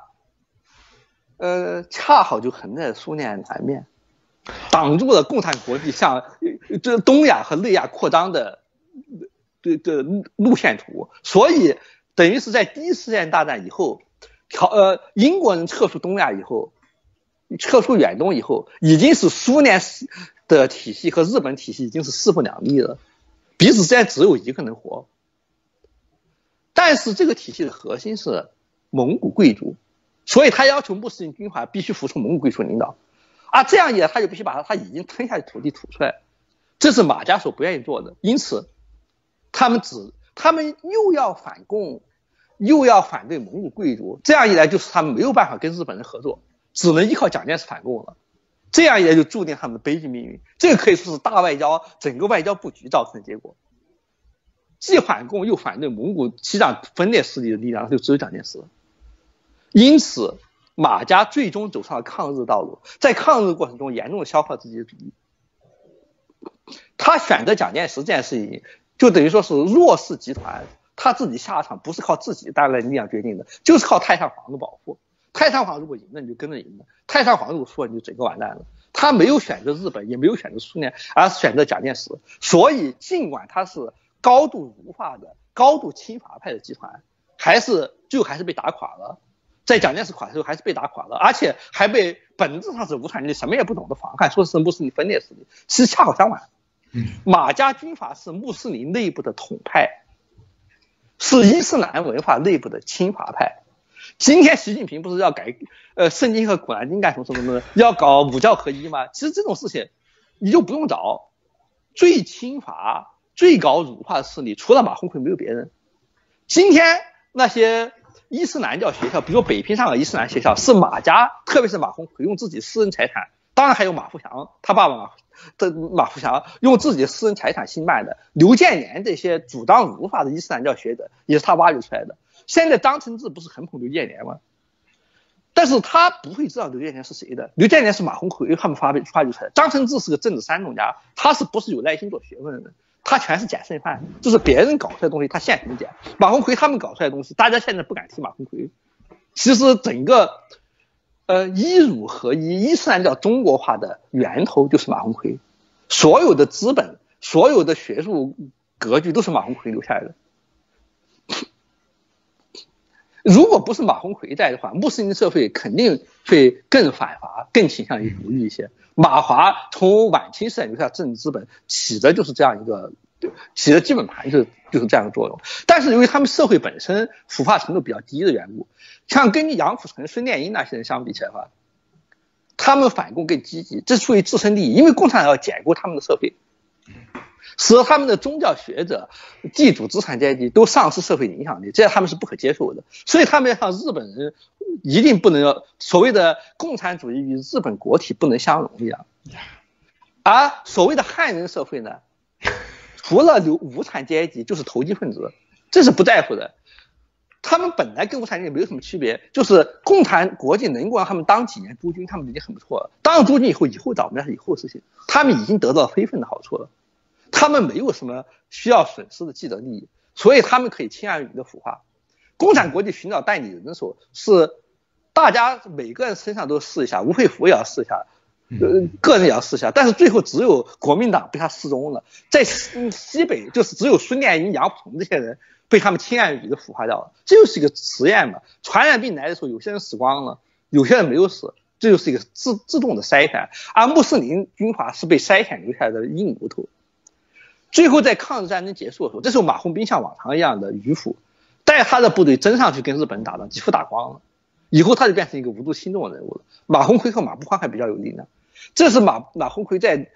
恰好就横在苏联南面，挡住了共产国际向这东亚和内亚扩张的路线图。所以等于是在第一次世界大战以后，英国人撤出东亚以后，撤出远东以后，已经是苏联的体系和日本体系已经是势不两立了，彼此之间只有一个能活。但是这个体系的核心是蒙古贵族，所以他要求穆斯林军阀必须服从蒙古贵族领导，这样一来他就必须把他已经吞下的土地吐出来，这是马家所不愿意做的。因此他们又要反共，又要反对蒙古贵族，这样一来就是他们没有办法跟日本人合作，只能依靠蒋介石反共了。这样一来就注定他们的悲剧命运。这个可以说是大外交整个外交布局造成的结果，既反共又反对蒙古西藏分裂势力的力量就只有蒋介石了。因此马家最终走上了抗日道路，在抗日过程中严重的消耗自己的主义。他选择蒋介石这件事情就等于说是弱势集团他自己下场不是靠自己带来的力量决定的，就是靠太上皇的保护。太上皇如果赢了你就跟着赢了，太上皇如果输了你就整个完蛋了。他没有选择日本，也没有选择苏联，而是选择蒋介石。所以尽管他是高度儒化的高度亲法派的集团，最后还是被打垮了。在蒋介石垮的时候还是被打垮了，而且还被本质上是无产阶级什么也不懂的反叛说是穆斯林分裂势力。其实恰好相反，马家军阀是穆斯林内部的统派，是伊斯兰文化内部的亲法派。今天习近平不是要改圣经和古兰经干什么要搞五教合一吗？其实这种事情你就不用找，最亲法最高儒化的势力除了马鸿逵没有别人。今天那些伊斯兰教学校，比如北平上的伊斯兰学校，是马家特别是马鸿逵用自己私人财产，当然还有马富祥他爸爸马富祥用自己的私人财产兴办的。刘建年这些主张儒法的伊斯兰教学者也是他挖掘出来的。现在张承志不是很捧刘建年吗？但是他不会知道刘建年是谁的，刘建年是马鸿逵他们发掘出来的。张承志是个政治煽动家，他是不是有耐心做学问的人？他全是捡剩饭，就是别人搞出来的东西他现成捡。马鸿逵他们搞出来的东西大家现在不敢提马鸿逵。其实整个伊儒合一伊斯兰教中国化的源头就是马鸿逵，所有的资本所有的学术格局都是马鸿逵留下来的。如果不是马鸿逵在的话，穆斯林社会肯定会更反华更倾向于独立一些。马华从晚清时代留下政治资本起的就是这样一个起的基本盘就是这样的作用。但是由于他们社会本身腐化程度比较低的缘故，像跟杨虎城、孙殿英那些人相比起来的话，他们反共更积极，这出于自身利益，因为共产党要解构他们的社会，使得他们的宗教学者、地主、资产阶级都丧失社会影响力，这样他们是不可接受的。所以他们像日本人一定不能所谓的共产主义与日本国体不能相容一样。而所谓的汉人社会呢，除了无产阶级就是投机分子，这是不在乎的。他们本来跟无产阶级没有什么区别，就是共产国际能够让他们当几年驻军，他们已经很不错了。当了驻军以后找那是以后的事情，他们已经得到了非分的好处了。他们没有什么需要损失的既得利益，所以他们可以轻而易举的腐化。共产国际寻找代理人的时候，是大家每个人身上都试一下，吴佩孚也要试一下，个人也要试一下，但是最后只有国民党被他示众了，在西北就是只有孙殿英、杨虎城这些人被他们轻而易举的腐化掉了。这就是一个实验嘛，传染病来的时候，有些人死光了，有些人没有死，这就是一个自动的筛选。而穆斯林军阀是被筛选留下来的硬骨头。最后在抗日战争结束的时候，这时候马红斌像往常一样的迂腐，带他的部队争上去跟日本人打仗，几乎打光了。以后他就变成一个无足轻重的人物了。马鸿逵和马步欢还比较有力量。这是马鸿逵在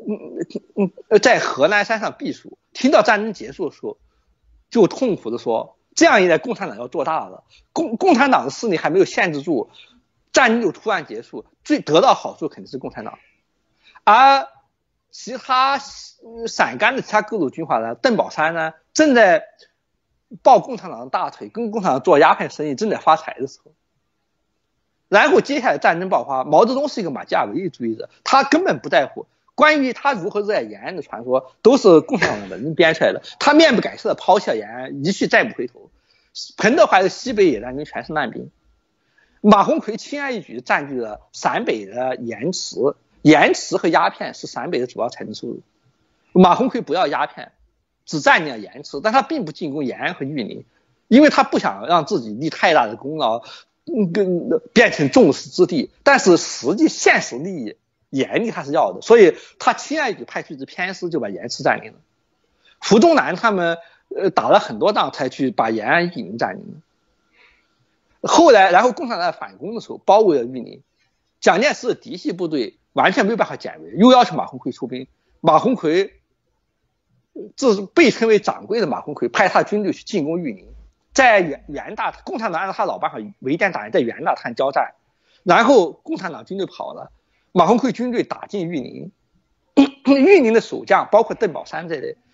河南山上避暑，听到战争结束的时候，就痛苦的说：这样一来，共产党要做大了。共产党的势力还没有限制住，战争就突然结束，最得到好处肯定是共产党。而其他陕甘的其他各路军阀呢，邓宝山呢，正在抱共产党的大腿，跟共产党做鸦片生意，正在发财的时候。然后接下来战争爆发，毛泽东是一个马基雅维利主义者，他根本不在乎关于他如何热爱延安的传说，都是共产党的人编出来的。他面不改色的抛弃了延安，一去再不回头。彭德怀的西北野战军全是难兵，马鸿逵轻而易举占据了陕北的盐池和鸦片是陕北的主要财政收入。马鸿逵不要鸦片，只占领了盐池，但他并不进攻延安和玉林，因为他不想让自己立太大的功劳，变成众矢之的。但是现实利益严厉他是要的，所以他轻而易举派出一支偏师就把盐池占领了。胡宗南他们打了很多仗才去把延安、玉林占领了。后来，然后共产党反攻的时候包围了玉林，蒋介石的嫡系部队完全没有办法解围，又要求马鸿逵出兵。马鸿逵，这是被称为掌柜的马鸿逵，派他的军队去进攻玉林，在袁大共产党按照他老办法围歼打人，在袁大滩交战，然后共产党军队跑了，马鸿逵军队打进玉林，玉林的守将包括邓宝山这类，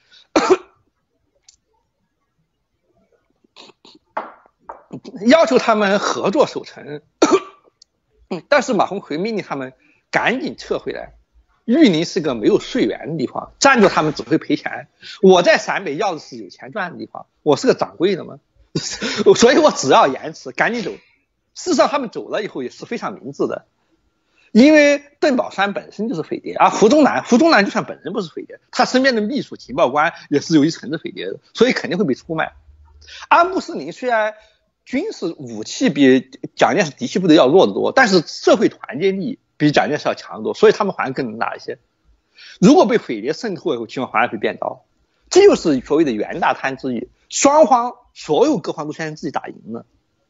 要求他们合作守城，但是马鸿逵命令他们赶紧撤回来。玉林是个没有税源的地方，占住他们只会赔钱。我在陕北要的是有钱赚的地方，我是个掌柜的嘛，所以我只要延迟，赶紧走。事实上他们走了以后也是非常明智的，因为邓宝山本身就是匪谍，而胡宗南就算本人不是匪谍，他身边的秘书情报官也是有一层的匪谍的，所以肯定会被出卖。而穆斯林虽然军事武器比蒋介石嫡系部队要弱得多，但是社会团结力比蒋介石要强得多，所以他们好像更能打一些。如果被匪谍渗透以后，情况好像会变糟。这就是所谓的袁大滩之役，双方所有各方都相信自己打赢了。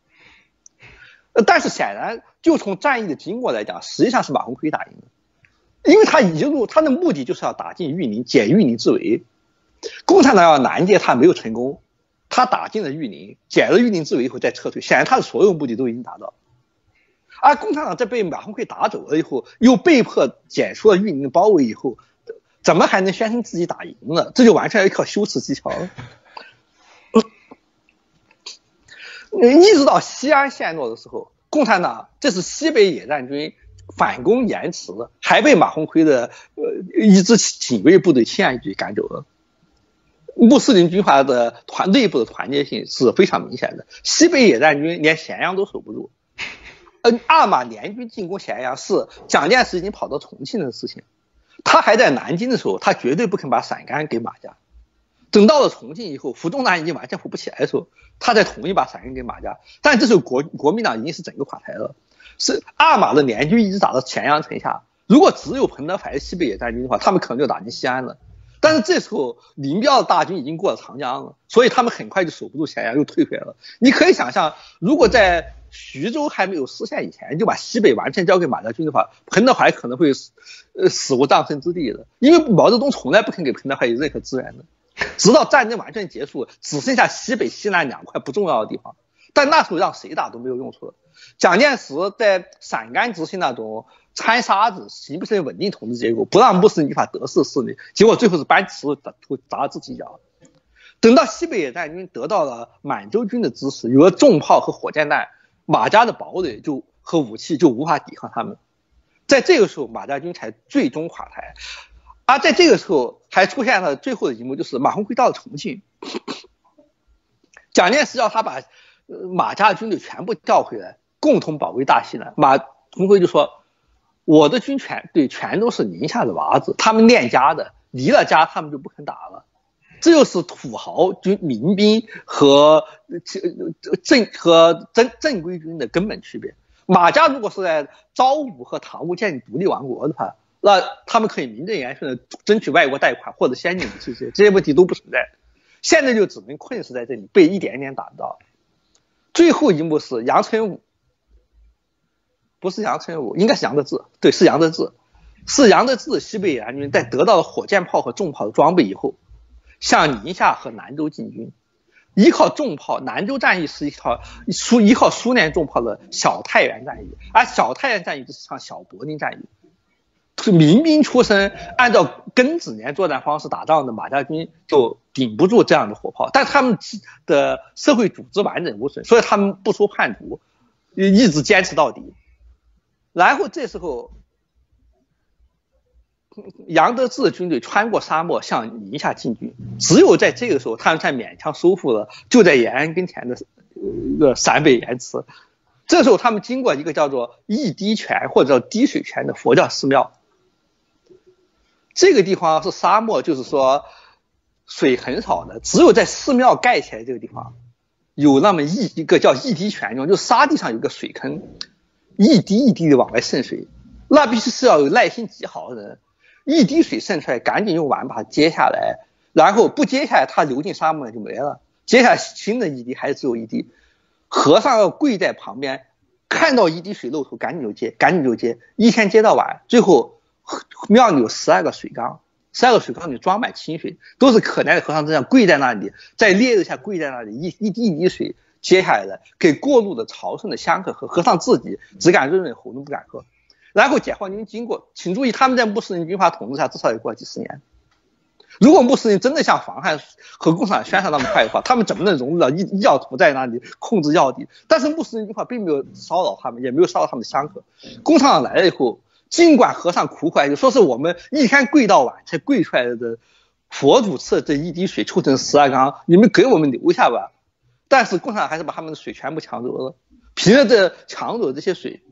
但是显然，就从战役的经过来讲，实际上是马鸿逵打赢的，因为他的目的就是要打进玉林，解玉林之围。共产党要拦截他没有成功，他打进了玉林，解了玉林之围以后再撤退，显然他的所有目的都已经达到。而共产党在被马鸿逵打走了以后，又被迫解除了玉林的包围以后，怎么还能宣称自己打赢了？这就完全要靠修辞技巧了。一直到西安陷落的时候，共产党这是西北野战军反攻延迟，还被马鸿逵的一支警卫部队轻而易举赶走了。穆斯林军阀的内部的团结性是非常明显的，西北野战军连咸阳都守不住。二马联军进攻咸阳是蒋介石已经跑到重庆的事情，他还在南京的时候，他绝对不肯把陕甘给马家。等到了重庆以后，胡宗南已经完全扶不起来的时候，他才同意把陕甘给马家。但这时候国民党已经是整个垮台了，是二马的联军一直打到咸阳城下。如果只有彭德怀的西北野战军的话，他们可能就打进西安了。 但是这时候林彪的大军已经过了长江了，所以他们很快就守不住咸阳，又退回来了。你可以想象，如果在徐州还没有失陷以前，就把西北完全交给马家军的话，彭德怀可能会死无葬身之地的，因为毛泽东从来不肯给彭德怀有任何资源的，直到战争完全结束，只剩下西北西南2块不重要的地方，但那时候让谁打都没有用处了。蒋介石在陕甘执行那种掺沙子形不成稳定统治结构，不让穆斯林军阀得势势力，结果最后是搬石头砸了自己一脚。等到西北野战军得到了满洲军的支持，有了重炮和火箭弹，马家的堡垒和武器就无法抵抗他们，在这个时候马家军才最终垮台。而在这个时候还出现了最后的一幕，就是马鸿逵到了重庆，蒋介石要他把马家的军队全部调回来，共同保卫大西南。马鸿逵就说，我的军队全都是宁夏的娃子，他们恋家的，离了家他们就不肯打了。这就是土豪军民兵和正规军的根本区别。马家如果是在昭武和唐武建立独立王国的话，那他们可以名正言顺的争取外国贷款或者先进武器，这些问题都不存在。现在就只能困死在这里，被一点点打到。最后一幕是杨成武，不是杨成武，应该是杨得志，对，是杨得志，是杨得志的西北野战军在得到了火箭炮和重炮的装备以后，向宁夏和兰州进军。依靠重炮，兰州战役是依靠苏联重炮的小太原战役，而小太原战役就是场小柏林战役。民兵出身，按照庚子年作战方式打仗的马家军就顶不住这样的火炮，但他们的社会组织完整无损，所以他们不出叛徒，一直坚持到底。然后这时候杨得志的军队穿过沙漠向宁夏进军，只有在这个时候他们才勉强收复了就在延安跟前的陕北盐池。这时候他们经过一个叫做一滴泉或者叫滴水泉的佛教寺庙，这个地方是沙漠，就是说水很少的，只有在寺庙盖起来这个地方有那么一个叫一滴泉，就是沙地上有个水坑，一滴一滴的往外渗水，那必须是要有耐心极好的人，一滴水渗出来赶紧用碗把它接下来，然后不接下来它流进沙漠就没了，接下来新的一滴还是只有一滴。和尚要跪在旁边，看到一滴水漏出赶紧就接，赶紧就接，一天接到晚，最后庙里有12个水缸，12个水缸里装满清水，都是可怜的和尚这样跪在那里，在烈日下跪在那里，一滴一滴水接下来的，给过路的朝圣的香客喝，和尚自己只敢润润喉咙不敢喝。然后解放军经过，请注意他们在穆斯林军阀统治下至少也过了几十年。如果穆斯林真的像防汉和共产党宣传那么快的话，他们怎么能容忍异教徒在那里控制要地？但是穆斯林军阀并没有骚扰他们，也没有骚扰他们的香客。共产党来了以后，尽管和尚苦苦哀求，说是我们一天跪到晚才跪出来的佛祖赐这一滴水抽成12缸，你们给我们留下吧。但是共产党还是把他们的水全部抢走了，凭着这抢走的这些水，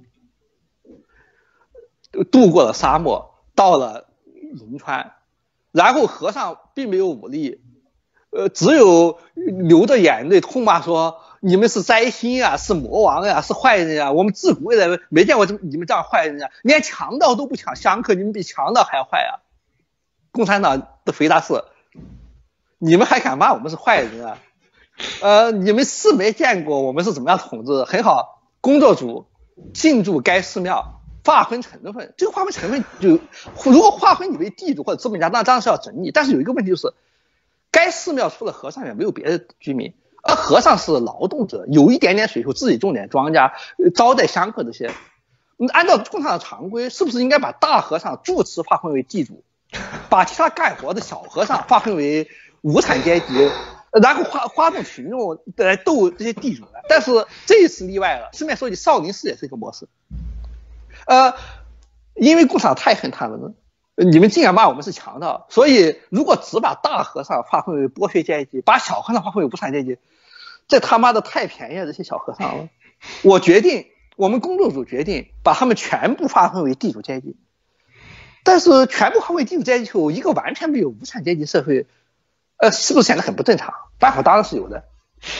渡过了沙漠，到了银川。然后和尚并没有武力，只有流着眼泪痛骂说，你们是灾星啊，是魔王啊，是坏人啊，我们自古以来没见过你们这样坏人啊，连强盗都不抢香客，你们比强盗还坏啊。共产党的回答是，你们还敢骂我们是坏人啊？你们是没见过我们是怎么样统治，很好，工作组进驻该寺庙，划分成分，这个划分成分就如果划分你为地主或者资本家，那当然是要整理。但是有一个问题就是，该寺庙除了和尚也没有别的居民，而和尚是劳动者，有一点点水库，自己种点庄稼，招待香客这些。按照共产党常规，是不是应该把大和尚住持划分为地主，把其他干活的小和尚划分为无产阶级，然后哗众群众来斗这些地主的？但是这一次例外了，顺便说句，少林寺也是一个模式。因为共产党太恨他们了，你们竟然骂我们是强盗，所以如果只把大和尚划分为剥削阶级，把小和尚划分为无产阶级，这他妈的太便宜了这些小和尚了。我们工作组决定把他们全部划分为地主阶级，但是全部划分为地主阶级后，一个完全没有无产阶级社会，是不是显得很不正常？办法当然是有的。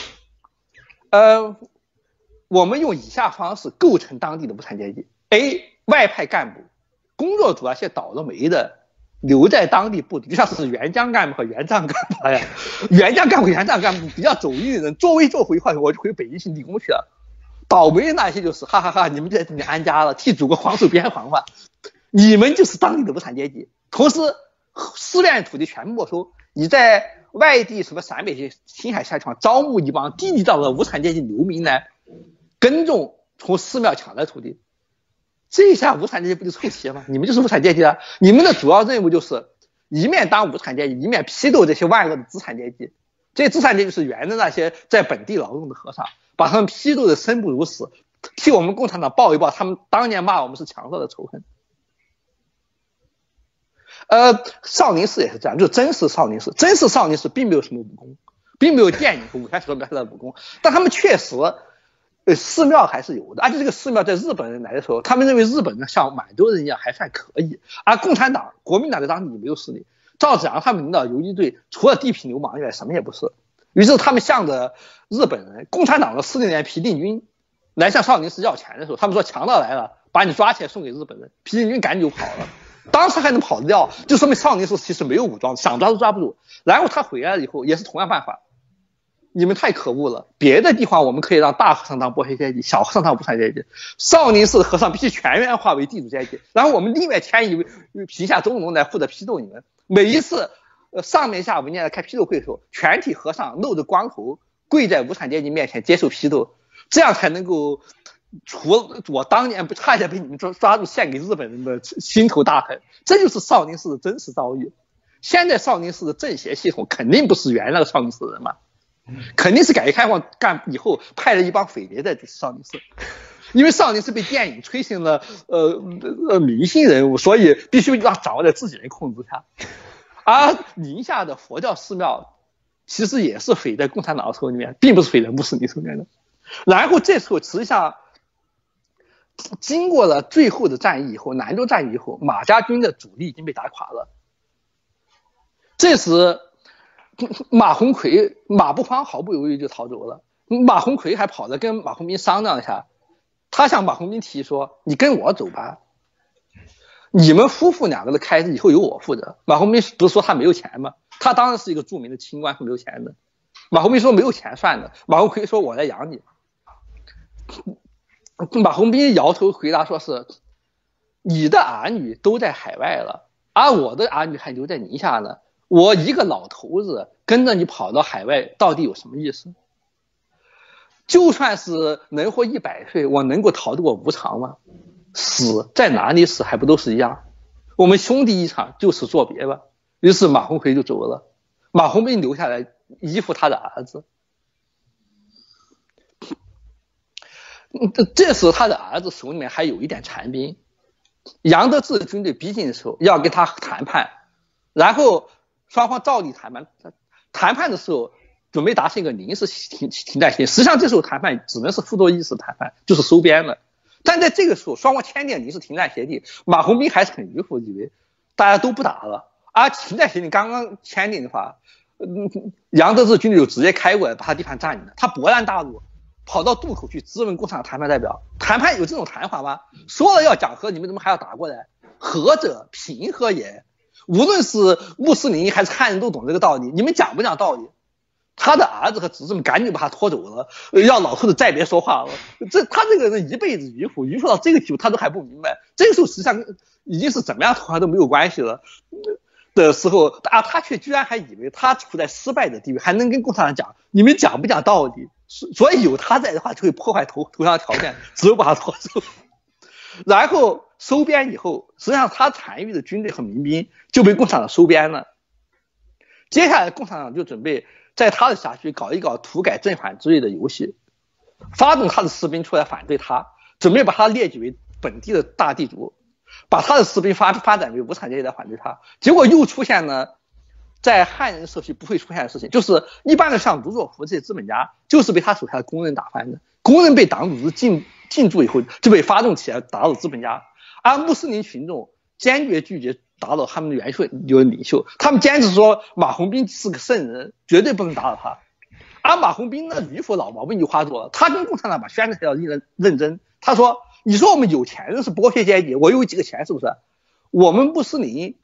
我们用以下方式构成当地的无产阶级： A. 外派干部，工作组那些倒了霉的留在当地部队，就像是原将干部和原战干部呀，原将干部、原战干部比较走运的人，作威作福，我就回北京去立功去了。倒霉的那些就是哈哈哈，你们在这里安家了，替祖国防守边防吧，你们就是当地的无产阶级。同时，4院土地全部没收，你在外地什么陕北、青海下场招募一帮地地道的无产阶级流民来耕种从寺庙抢来土地。这一下无产阶级不就凑齐了吗？你们就是无产阶级了，你们的主要任务就是一面当无产阶级，一面批斗这些万恶的资产阶级。这些资产阶级就是原的那些在本地劳动的和尚，把他们批斗的生不如死，替我们共产党报一报他们当年骂我们是强盗的仇恨。少林寺也是这样，就是真实少林寺并没有什么武功，并没有电影和武侠小说描写的武功，但他们确实寺庙还是有的，而且这个寺庙在日本人来的时候，他们认为日本人像满洲人一样还算可以，而共产党、国民党在当地没有势力，赵子阳他们领导游击队除了地痞流氓以外什么也不是，于是他们向着日本人、共产党的40年批定军来向少林寺要钱的时候，他们说强盗来了，把你抓起来送给日本人，批定军赶紧就跑了。当时还能跑得掉，就说明少林寺其实没有武装，想抓都抓不住。然后他回来了以后也是同样办法，你们太可恶了，别的地方我们可以让大和尚当剥削阶级，小和尚当无产阶级，少林寺的和尚必须全员化为地主阶级，然后我们另外添一位贫下中农来负责批斗你们。每一次上面下五年来开批斗会的时候，全体和尚露着光头跪在无产阶级面前接受批斗，这样才能够除了我当年不差点被你们抓住献给日本人的心头大恨。这就是少林寺的真实遭遇。现在少林寺的政协系统肯定不是原来的少林寺的人嘛，肯定是改革开放干以后派了一帮匪谍在少林寺，因为少林寺被电影吹成了明星人物，所以必须让掌握在自己人控制下。而宁夏的佛教寺庙其实也是匪在共产党的手里面，并不是匪在穆斯林手里面的。然后这时候实际上经过了最后的战役以后，南州战役以后，马家军的主力已经被打垮了。这时马鸿逵、马不慌毫不犹豫就逃走了。马鸿逵还跑着跟马鸿宾商量一下，他向马鸿宾提说：“你跟我走吧，你们夫妇两个的开支以后由我负责。”马鸿宾不是说他没有钱吗？他当然是一个著名的清官，是没有钱的。马鸿宾说没有钱算的，马鸿逵说我来养你。马鸿宾摇头回答说是你的儿女都在海外了，而我的儿女还留在宁夏呢，我一个老头子跟着你跑到海外到底有什么意思？就算是能活100岁，我能够逃得过无常吗？死在哪里死还不都是一样？我们兄弟一场，就此作别吧。于是马鸿逵就走了，马鸿宾留下来依附他的儿子。这时候他的儿子手里面还有一点残兵，杨得志军队逼近的时候要跟他谈判，然后双方照例谈判，谈判的时候准备达成一个临时停战协议，实际上这时候谈判只能是傅作义式谈判，就是收编了。但在这个时候双方签订临时停战协议，马鸿宾还是很迂腐，以为大家都不打了，而停战协议刚刚签订的话，杨得志军队就直接开过来把他地盘占领了，他勃然大怒，跑到渡口去质问共产党谈判代表，谈判有这种谈法吗？说了要讲和，你们怎么还要打过来？和者平和也，无论是穆斯林还是汉人都懂这个道理，你们讲不讲道理？他的儿子和侄子们赶紧把他拖走了，要老头子再别说话了。他这个人一辈子迂腐到这个地步他都还不明白，这个时候实际上已经是怎么样拖都没有关系了的时候，他却居然还以为他处在失败的地位，还能跟共产党讲你们讲不讲道理？所以有他在的话就会破坏投降条件，只有把他拖走。然后收编以后，实际上他参与的军队和民兵就被共产党收编了。接下来共产党就准备在他的辖区搞一搞土改正反之类的游戏，发动他的士兵出来反对他，准备把他列举为本地的大地主，把他的士兵发展为无产阶级来反对他。结果又出现了在汉人社区不会出现的事情，就是一般的像卢作孚这些资本家就是被他手下的工人打翻的，工人被党组织进驻以后就被发动起来打倒资本家，而穆斯林群众坚决拒绝打倒他们的元帅领袖，他们坚持说马鸿宾是个圣人，绝对不能打倒他。而马鸿宾呢迂腐老毛病就花多了，他跟共产党把宣传要认真，他说你说我们有钱人是剥削阶级，我有几个钱是不是？我们穆斯林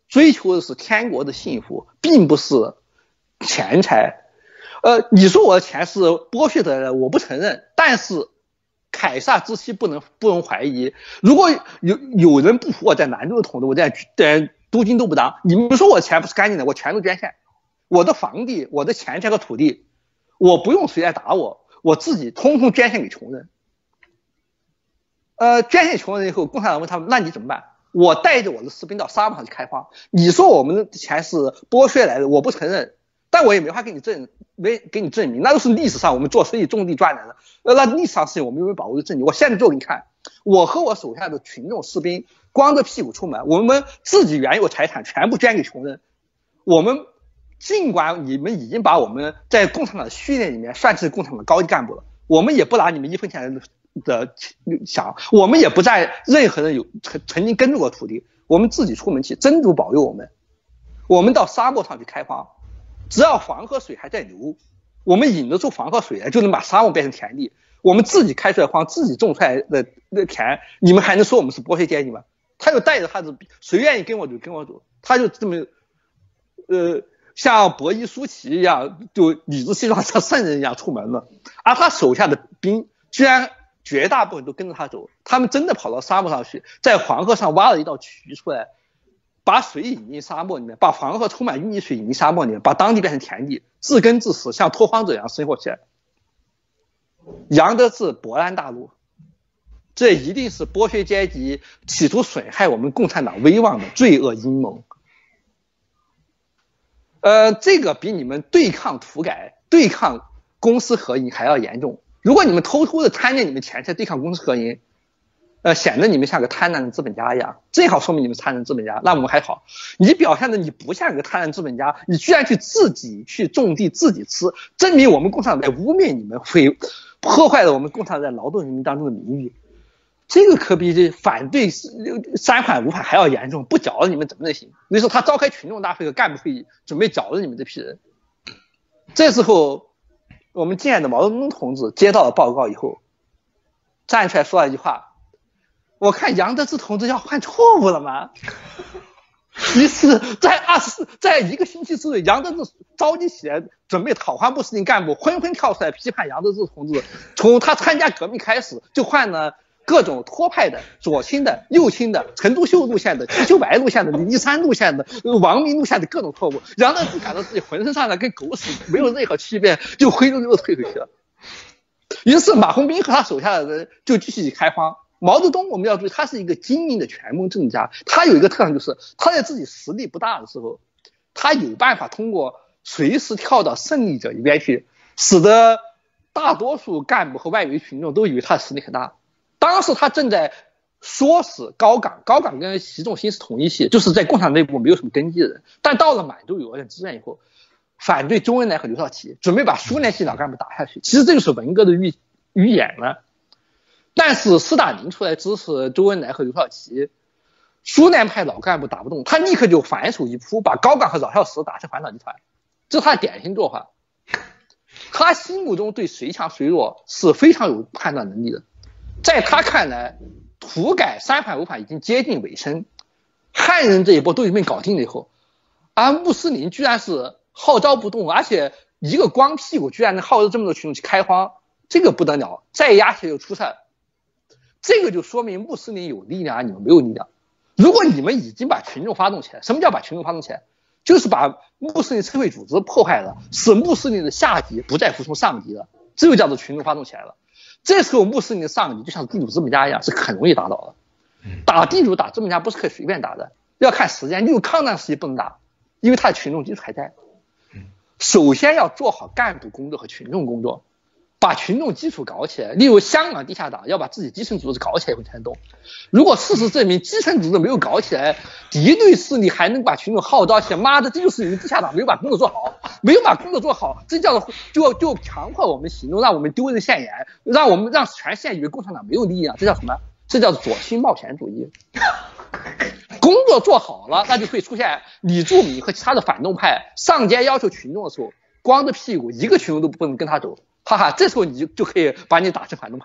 追求的是天国的幸福，并不是钱财。你说我的钱是剥削的，我不承认，但是凯撒之妻不容怀疑。如果有人不服我在南州的统治，我在都京都不当，你们说我钱不是干净的，我全都捐献。我的房地、我的钱财和土地，我不用谁来打我自己通通捐献给穷人。捐献穷人以后，共产党问他们，那你怎么办？我带着我的士兵到沙漠上去开荒。你说我们的钱是剥削来的，我不承认，但我也没法给你证明，那都是历史上我们做生意种地赚来的。那历史上事情我们有没有把握的证据？我现在做给你看，我和我手下的群众士兵光着屁股出门，我们自己原有财产全部捐给穷人。我们尽管你们已经把我们在共产党的序列里面算是共产党的高级干部了，我们也不拿你们1分钱的想，我们也不在任何人有曾经耕种过土地，我们自己出门去，真主保佑我们。我们到沙漠上去开荒，只要黄河水还在流，我们引得出黄河水来，就能把沙漠变成田地。我们自己开出来荒，自己种出来的田，你们还能说我们是剥削阶级吗？他就带着他的，谁愿意跟我走跟我走，他就这么像伯伊舒奇一样，就理直气壮像圣人一样出门了。而他手下的兵居然绝大部分都跟着他走，他们真的跑到沙漠上去，在黄河上挖了一道渠出来，把水引进沙漠里面，把黄河充满淤泥水引进沙漠里面，把当地变成田地，自耕自食，像拓荒者一样生活起来。杨得志勃然大怒，这一定是剥削阶级企图损害我们共产党威望的罪恶阴谋。这个比你们对抗土改、对抗公私合营还要严重。如果你们偷偷的贪恋你们钱财对抗公私合营，显得你们像个贪婪的资本家一样，正好说明你们贪婪资本家，那我们还好。你表现的你不像个贪婪资本家，你居然去自己去种地自己吃，证明我们共产党在污蔑你们，会破坏了我们共产党在劳动人民当中的名誉。这个可比这反对三反五反还要严重，不搅了你们怎么能行？那时候他召开群众大会和干部会议，准备搅了你们这批人。这时候我们敬爱的毛泽东同志接到了报告以后，站出来说了一句话：我看杨得志同志要犯错误了吗？于是在1个星期之内，杨得志着急起来，准备讨伐穆斯林干部，纷纷跳出来批判杨得志同志。从他参加革命开始，就犯了各种托派的、左倾的、右倾的、陈独秀路线的、瞿秋白路线的、李立三路线的、王明路线的各种错误。杨得志感到自己浑身上下跟狗屎没有任何区别，就灰溜溜的退回去了。于是马鸿宾和他手下的人就继续开荒。毛泽东我们要注意，他是一个精明的权谋政治家，他有一个特长，就是他在自己实力不大的时候，他有办法通过随时跳到胜利者一边去，使得大多数干部和外围群众都以为他的实力很大。当时他正在唆使高岗跟习仲勋是同一系，就是在共产党内部没有什么根基的人，但到了满洲有了点资源以后，反对周恩来和刘少奇，准备把苏联系老干部打下去。其实这就是文革的预演了。但是斯大林出来支持周恩来和刘少奇，苏联派老干部打不动，他立刻就反手一扑，把高岗和饶孝石打成反党集团，这是他的典型做法。他心目中对谁强谁弱是非常有判断能力的。在他看来，土改三反五反已经接近尾声，汉人这一波都已经被搞定了以后，而穆斯林居然是号召不动，而且一个光屁股居然能号召这么多群众去开荒，这个不得了，再压下去就出事。这个就说明穆斯林有力量，而你们没有力量。如果你们已经把群众发动起来，什么叫把群众发动起来？就是把穆斯林社会组织破坏了，使穆斯林的下级不再服从上级了，这就叫做群众发动起来了。这时候穆斯林的上级就像地主资本家一样，是很容易打倒的。打地主打资本家不是可以随便打的，要看时间。例如抗战时期不能打，因为他的群众基础还在。首先要做好干部工作和群众工作，把群众基础搞起来。例如香港地下党要把自己基层组织搞起来才能动。如果事实证明基层组织没有搞起来，敌对势力还能把群众号召起来，妈的，这就是你们地下党没有把工作做好，没有把工作做好，这叫做就强迫我们行动，让我们丢人现眼，让全世界以为共产党没有力量，这叫什么？这叫做左倾冒险主义。工作做好了，那就会出现李柱铭和其他的反动派上街要求群众的时候，光着屁股一个群众都不能跟他走，哈哈，这时候你就可以把你打成反动派了。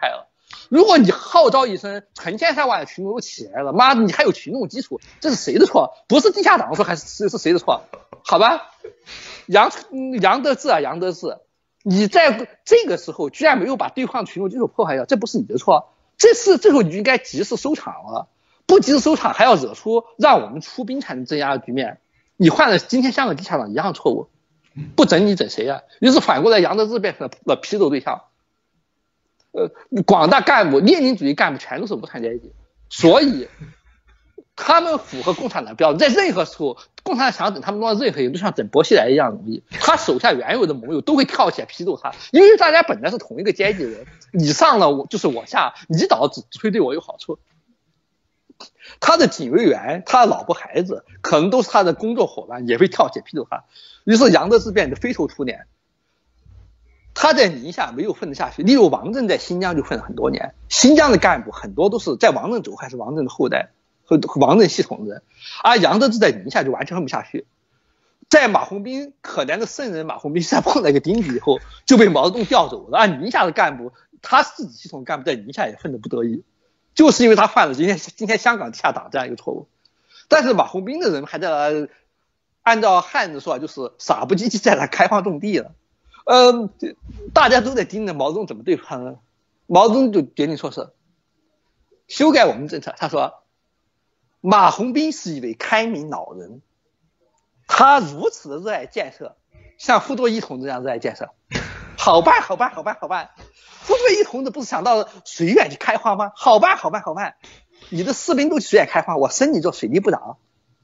如果你号召一声，成千上万的群众都起来了，妈的，你还有群众基础，这是谁的错？不是地下党错，还是谁的错？好吧，杨得志啊，杨得志，你在这个时候居然没有把对方群众基础破坏掉，这不是你的错。这时候你就应该及时收场了，不及时收场还要惹出让我们出兵才能镇压的局面，你犯了今天香港地下党一样的错误，不整你整谁啊？于是反过来，杨得志变成了批斗对象。广大干部，列宁主义干部全都是无产阶级，所以他们符合共产党标准，在任何时候，共产党想整他们弄任何一个，就像整薄熙来一样容易。他手下原有的盟友都会跳起来批斗他，因为大家本来是同一个阶级人，你上了我就是我下，你倒只会对我有好处。他的警卫员，他的老婆孩子，可能都是他的工作伙伴，也会跳起来批斗他。于是杨得志变得灰头土脸。他在宁夏没有混得下去，例如王震在新疆就混了很多年，新疆的干部很多都是在王震走还是王震的后代和王震系统的人，而杨得志在宁夏就完全混不下去。在马鸿宾可怜的圣人马鸿宾在碰了一个钉子以后，就被毛泽东调走了。而宁夏的干部，他自己系统干部在宁夏也混得不得已，就是因为他犯了今天香港地下党这样一个错误。但是马鸿宾的人还在按照汉字说就是傻不唧唧在那开荒种地了。大家都在盯着毛泽东怎么对付他呢？毛泽东就决定说是修改我们政策。他说马鸿宾是一位开明老人，他如此的热爱建设，像傅作义同志这样热爱建设，好办。傅作义同志不是想到水远去开荒吗？好办，你的士兵都去水远开荒，我升你做水利部长。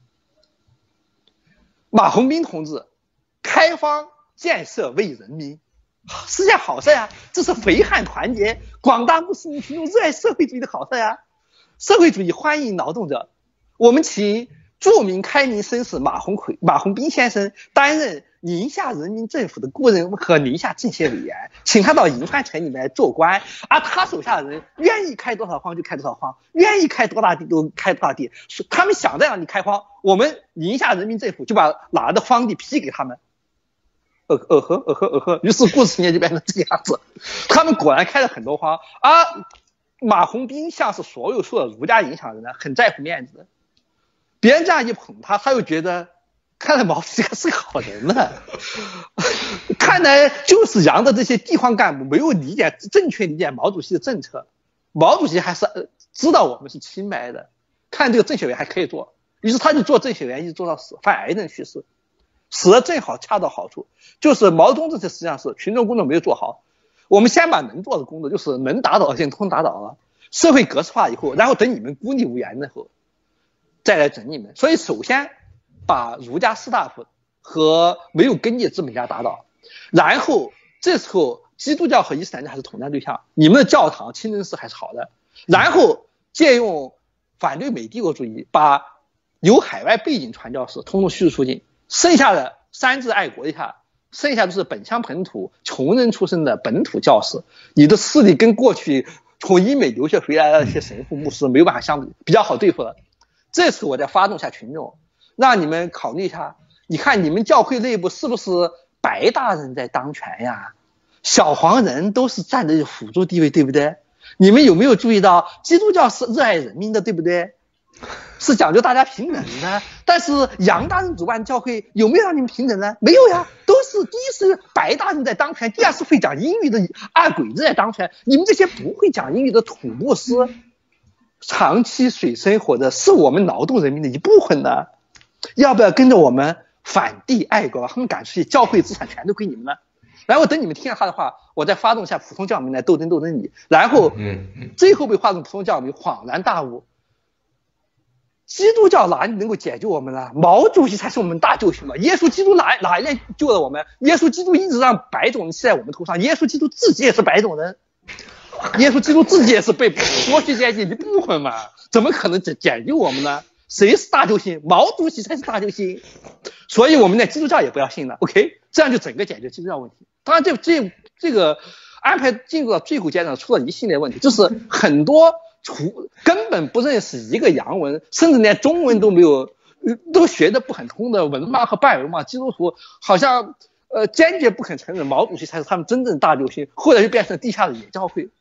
马鸿宾同志开荒建设为人民是件好事呀，这是肥汉团结广大穆斯林群众热爱社会主义的好事呀。社会主义欢迎劳动者，我们请著名开明绅士马鸿宾先生担任宁夏人民政府的顾问和宁夏政协委员，请他到银川城里面做官，而他手下的人愿意开多少荒就开多少荒，愿意开多大地都开多大地，他们想在让你开荒，我们宁夏人民政府就把哪的荒地批给他们。于是故事情节就变成这个样子。他们果然开了很多荒，而马鸿宾像是所有受了儒家影响的人呢，很在乎面子的。别人这样一捧他，他又觉得看来毛主席是个好人呢。看来就是杨的这些地方干部没有正确理解毛主席的政策，毛主席还是知道我们是清白的，看这个政协委员还可以做，于是他就做政协委员一直做到死，犯癌症去世。死的正好恰到好处，就是毛泽东这次实际上是群众工作没有做好，我们先把能做的工作，就是能打倒的先通打倒了，社会格式化以后，然后等你们孤立无援的时候再来整你们。所以首先把儒家士大夫和没有根基的资本家打倒，然后这时候基督教和伊斯兰教还是统战对象，你们的教堂清真寺还是好的，然后借用反对美帝国主义，把有海外背景传教士通通驱逐出境，剩下的三自爱国一下，剩下就是本乡本土穷人出身的本土教师，你的势力跟过去从英美留学回来的那些神父牧师没有办法相比，比较好对付了。这次我再发动一下群众，让你们考虑一下，你看你们教会内部是不是白大人在当权呀？小黄人都是占着辅助地位，对不对？你们有没有注意到基督教是热爱人民的，对不对？是讲究大家平等的，但是杨大人主办教会有没有让你们平等呢？没有呀，都是第一是白大人在当权，第二是会讲英语的二鬼子在当权，你们这些不会讲英语的土牧师长期水深火热，是我们劳动人民的一部分呢。要不要跟着我们反帝爱国，他们赶出去，教会资产全都归你们了。然后等你们听了他的话，我再发动一下普通教民来斗争你，然后最后被发动普通教民恍然大悟，基督教哪里能够解救我们呢？毛主席才是我们大救星嘛！耶稣基督哪一年救了我们？耶稣基督一直让白种人骑在我们头上，耶稣基督自己也是白种人，耶稣基督自己也是被剥削阶级一部分嘛，怎么可能解救我们呢？谁是大救星？毛主席才是大救星。所以我们连基督教也不要信了 ，OK？ 这样就整个解决基督教问题。当然这个安排进入到最后阶段，出了一系列问题，就是很多根本不认识一个洋文，甚至连中文都没有，都学得不很通的文盲和半文盲基督徒，好像坚决不肯承认毛主席才是他们真正大救星，后来就变成地下的野教会。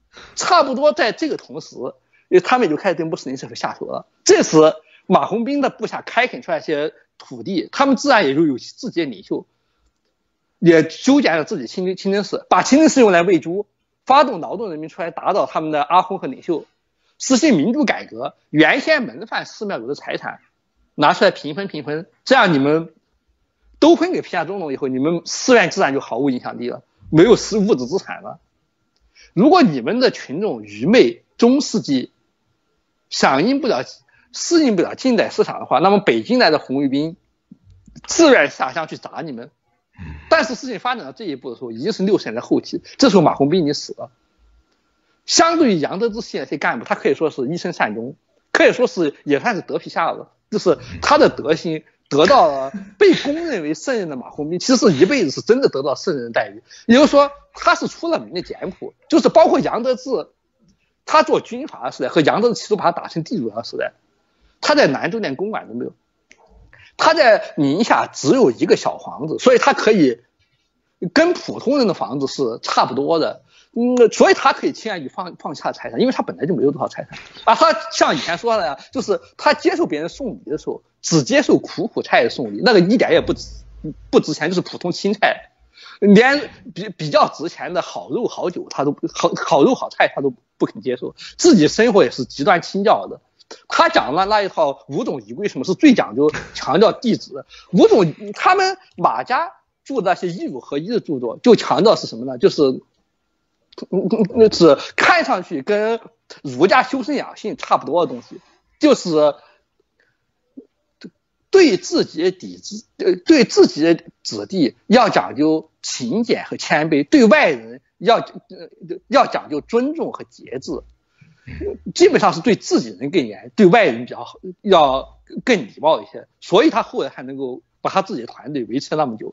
差不多在这个同时，他们就开始对穆斯林社会下手了。这时马洪斌的部下开垦出来一些土地，他们自然也就有自己的领袖，也修建了自己清真寺，把清真寺用来喂猪，发动劳动人民出来打倒他们的阿訇和领袖，实行民主改革。原先门范寺庙有的财产拿出来平分，这样你们都分给皮下中农以后，你们寺院自然就毫无影响力了，没有物质资产了。如果你们的群众愚昧，中世纪适应不了近代市场的话，那么北京来的红卫兵自然下乡去砸你们。但是事情发展到这一步的时候，已经是60年代后期，这时候马洪斌已经死了。相对于杨德之系那些干部，他可以说是一生善终，可以说是也算是德皮下了，就是他的德行得到了被公认为圣人的马洪斌，其实是一辈子是真的得到圣人的待遇。也就是说，他是出了名的简朴，就是包括杨德志，他做军阀的时代和杨德志企图把他打成地主的时代，他在南州连公馆都没有，他在宁夏只有一个小房子，所以他可以跟普通人的房子是差不多的。所以他可以轻易放下财产，因为他本来就没有多少财产啊。他像以前说的呀，就是他接受别人送礼的时候，只接受苦菜的送礼，那个一点也不值钱，就是普通青菜，连比较值钱的好肉好酒他都好肉好菜他都不肯接受，自己生活也是极端清教的。他讲的那一套五种仪规，什么是最讲究强调弟子的五种，他们马家住的那些一儒合一的著作就强调是什么呢？就是看上去跟儒家修身养性差不多的东西，就是对自己的子弟要讲究勤俭和谦卑，对外人要讲究尊重和节制，基本上是对自己人更严，对外人比较好，要更礼貌一些，所以他后来还能够把他自己的团队维持那么久。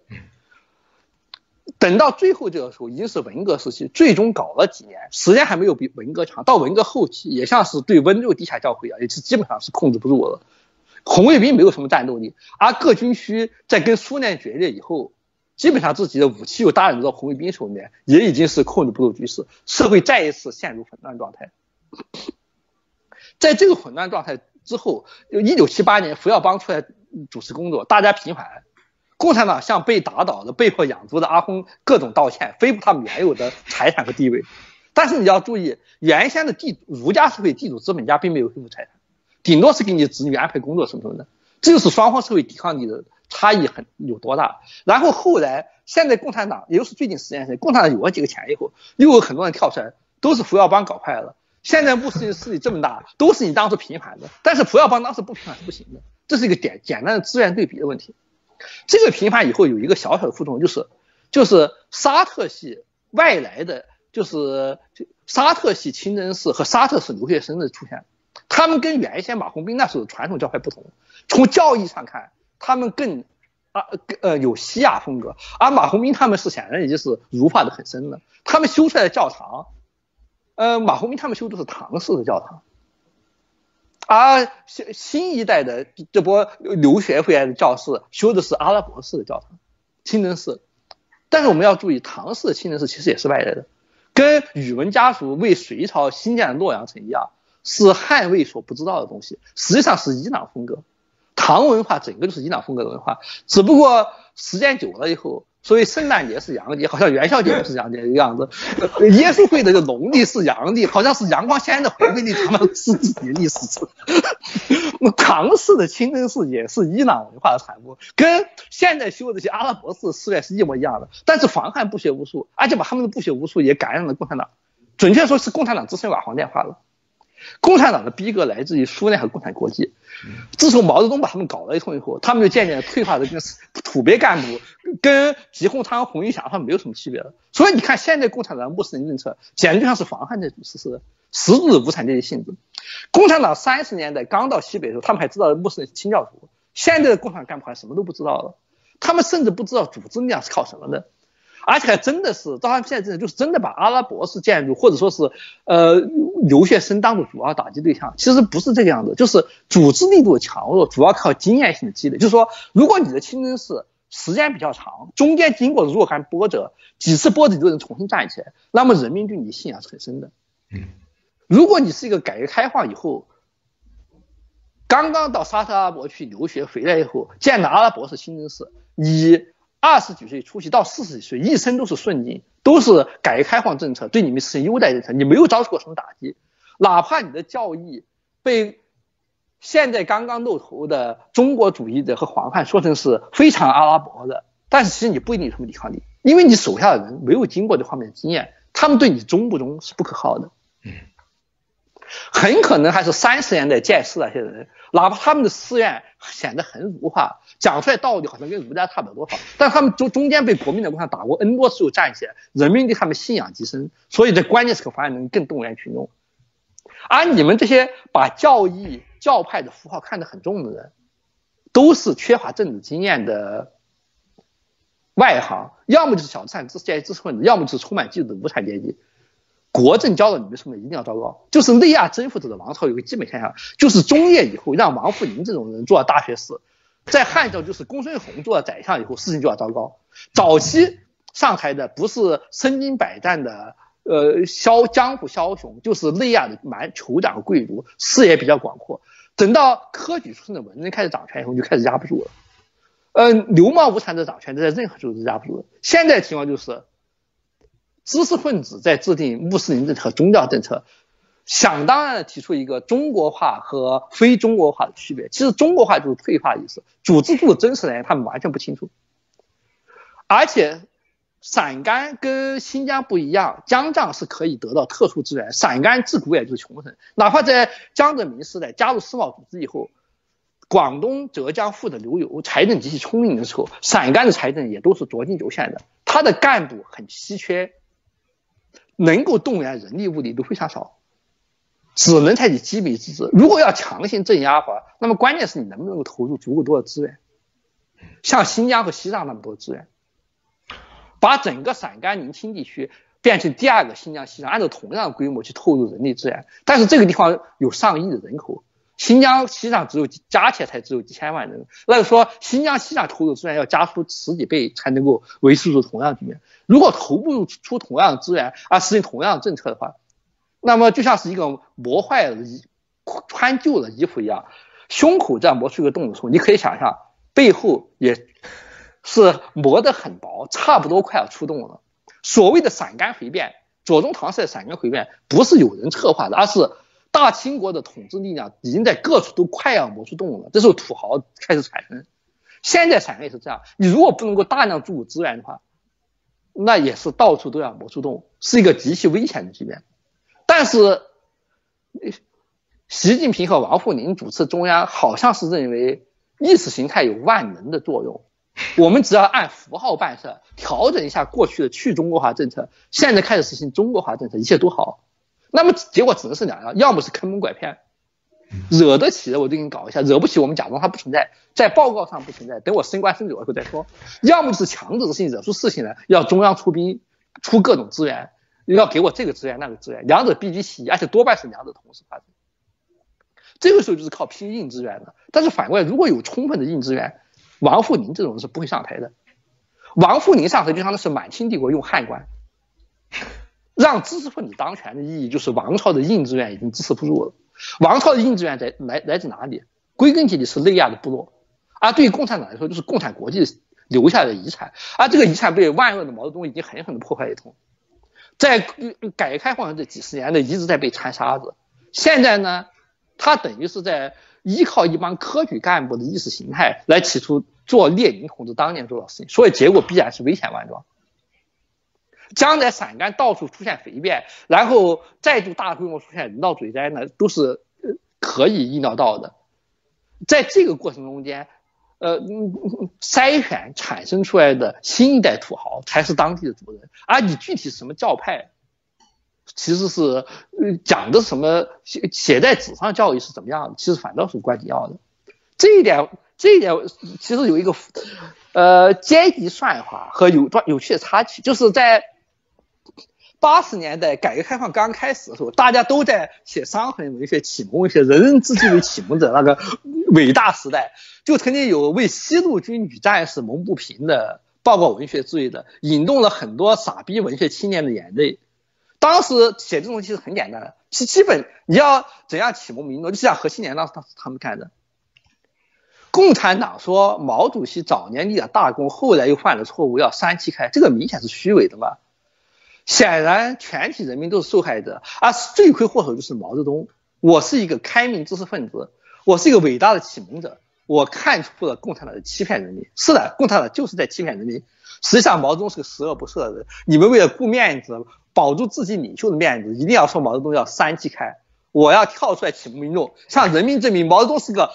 等到最后这个时候已经是文革时期，最终搞了几年，时间还没有比文革长，到文革后期也像是对温州地下教会啊，也是基本上是控制不住了。红卫兵没有什么战斗力，而各军区在跟苏联决裂以后，基本上自己的武器又搭染到红卫兵手里面，也已经是控制不住局势，社会再一次陷入混乱状态。在这个混乱状态之后，1978年胡耀邦出来主持工作，大家平反，共产党向被打倒的被迫养猪的阿訇各种道歉，恢复他们原有的财产和地位。但是你要注意，原先的儒家社会地主资本家并没有恢复财产，顶多是给你子女安排工作什么的，这就是双方社会抵抗力的差异有多大。然后后来现在共产党，也就是最近10年内，共产党有了几个钱以后，又有很多人跳出来，都是胡耀邦搞坏了。现在穆斯林势力这么大，都是你当时平反的，但是胡耀邦当时不平反是不行的，这是一个简单的资源对比的问题。这个平反以后有一个小小的副作用，就是沙特系外来的，就是沙特系清真寺和沙特式留学生的出现，他们跟原先马洪斌那时候传统教派不同，从教义上看，他们更有西亚风格，而马洪斌他们是显然已经是儒化的很深了。他们修出来的教堂，马洪斌他们修的是唐式的教堂，而新一代的这波留学回来的教士修的是阿拉伯式的教堂清真寺。但是我们要注意，唐式的清真寺其实也是外来的，跟宇文家族为隋朝新建的洛阳城一样，是汉魏所不知道的东西，实际上是伊朗风格。唐文化整个就是伊朗风格的文化，只不过时间久了以后，所谓圣诞节是阳历，好像元宵节是阳历的样子，耶稣会的农历是阳历，好像是阳光先的回归历，他们是自己的历史。唐式的清真寺也是伊朗文化的产物，跟现在修的这些阿拉伯式寺院是一模一样的，但是防汉不学无术，而且把他们的不学无术也感染了共产党，准确说是共产党自身瓦皇电化了。共产党的逼格来自于苏联和共产国际，自从毛泽东把他们搞了一通以后，他们就渐渐退化的跟土鳖干部跟吉鸿昌、洪玉祥他们没有什么区别了。所以你看现在共产党穆斯林政策简直就像是防汉这种实施的十足的无产阶级性质。共产党30年代刚到西北的时候，他们还知道穆斯林是清教徒，现在的共产党干部还什么都不知道了，他们甚至不知道组织力量是靠什么的，而且还真的是到他们现在真的就是真的把阿拉伯式建筑或者说是留学生当作主要打击对象，其实不是这个样子，就是组织力度的强弱主要靠经验性的积累。就是说，如果你的清真寺时间比较长，中间经过若干波折，几次波折就能重新站起来，那么人民对你信仰是很深的。如果你是一个改革开放以后刚刚到沙特阿拉伯去留学回来以后，见了阿拉伯是清真寺，你20几岁出去到40几岁，一生都是顺境，都是改革开放政策，对你们是优待政策，你没有遭受过什么打击，哪怕你的教义被现在刚刚露头的中国主义者和黄汉说成是非常阿拉伯的，但是其实你不一定有什么抵抗力，因为你手下的人没有经过这方面的经验，他们对你忠不忠是不可靠的。很可能还是30年代建寺那些人，哪怕他们的寺院显得很儒化，讲出来道理好像跟儒家差不了多少，但他们中间被国民党共产党打过 N 多次又站起来，人民对他们信仰极深，所以在关键时刻反而能更动员群众。而你们这些把教义教派的符号看得很重的人，都是缺乏政治经验的外行，要么就是小资产阶级知识分子，要么就是充满嫉妒的无产阶级。国政教了你们什么一定要糟糕，就是内亚征服者的王朝有个基本现象，就是中叶以后让王富宁这种人做了大学士，在汉朝就是公孙弘做了宰相以后，事情就要糟糕。早期上台的不是身经百战的江湖枭雄，就是内亚的酋长和贵族，视野比较广阔。等到科举出身的文人开始掌权以后，就开始压不住了。流氓无产者掌权，在任何时候都压不住的。现在情况就是知识分子在制定穆斯林政策和宗教政策，想当然的提出一个中国化和非中国化的区别。其实中国化就是退化的意思，主制度的真实来源他们完全不清楚。而且陕甘跟新疆不一样，疆藏是可以得到特殊资源，陕甘自古也就是穷省，哪怕在江泽民时代加入世贸组织以后，广东浙江富得流油，财政极其聪明的时候，陕甘的财政也都是捉襟见肘的，他的干部很稀缺，能够动员人力物力都非常少，只能采取机密自治。如果要强行镇压的话，那么关键是你能不能够投入足够多的资源，像新疆和西藏那么多资源，把整个陕甘宁青地区变成第2个新疆西藏，按照同样的规模去投入人力资源。但是这个地方有上亿的人口，新疆西藏加起来才只有几千万人，那就说新疆西藏投入资源要加出10几倍才能够维持住同样的局面。如果投不出同样的资源而实行同样的政策的话，那么就像是一个磨坏了穿旧了衣服一样，胸口这样磨出一个洞的时候，你可以想象背后也是磨得很薄，差不多快要出洞了。所谓的陕甘回变，左宗棠式的陕甘回变不是有人策划的，而是大清国的统治力量已经在各处都快要磨出洞了，这时候土豪开始产生。现在陕甘也是这样，你如果不能够大量注入资源的话，那也是到处都要磨出洞，是一个极其危险的局面。但是习近平和王沪宁主持中央好像是认为意识形态有万能的作用，我们只要按符号办事，调整一下过去的去中国化政策，现在开始实行中国化政策，一切都好。那么结果只能是两样，要么是坑蒙拐骗，惹得起的我就给你搞一下，惹不起我们假装它不存在，在报告上不存在，等我升官升职以后再说。要么就是强制性惹出事情来，要中央出兵出各种资源，要给我这个资源那个资源，两者必居其一，而且多半是两者同时发生。这个时候就是靠拼硬资源的。但是反过来，如果有充分的硬资源，王沪宁这种人是不会上台的。王沪宁上台就相当于是满清帝国用汉官，让知识分子当权的意义就是王朝的硬资源已经支持不住了。王朝的硬资源来自哪里？归根结底是内亚的部落，而对于共产党来说，就是共产国际留下来的遗产，而这个遗产被万恶的毛泽东已经狠狠的破坏一通。在改革开放这几十年的一直在被掺沙子，现在呢，他等于是在依靠一帮科举干部的意识形态来企图做列宁同志当年做的事情，所以结果必然是危险万状。将在陕甘到处出现匪变，然后再度大规模出现人道主义灾难，都是可以意料到的。在这个过程中间，筛选产生出来的新一代土豪才是当地的主人，而你具体什么教派，其实是讲的什么写在纸上教育是怎么样的，其实反倒是无关紧要的。这一点其实有一个阶级算法和有趣的差距，就是在80年代改革开放刚开始的时候，大家都在写伤痕文学、启蒙文学，人人自居为启蒙者，那个伟大时代，就曾经有为西路军女战士鸣不平的报告文学之类的，引动了很多傻逼文学青年的眼泪。当时写这种东西是很简单的，基本你要怎样启蒙民众，就像何庆年当时他们干的。共产党说毛主席早年立了大功，后来又犯了错误，要三七开，这个明显是虚伪的嘛。显然全体人民都是受害者，而罪魁祸首就是毛泽东。我是一个开明知识分子，我是一个伟大的启蒙者，我看出了共产党的欺骗人民。是的，共产党就是在欺骗人民。实际上毛泽东是个十恶不赦的人，你们为了顾面子，保住自己领袖的面子，一定要说毛泽东要三七开。我要跳出来启蒙民众，向人民证明毛泽东是个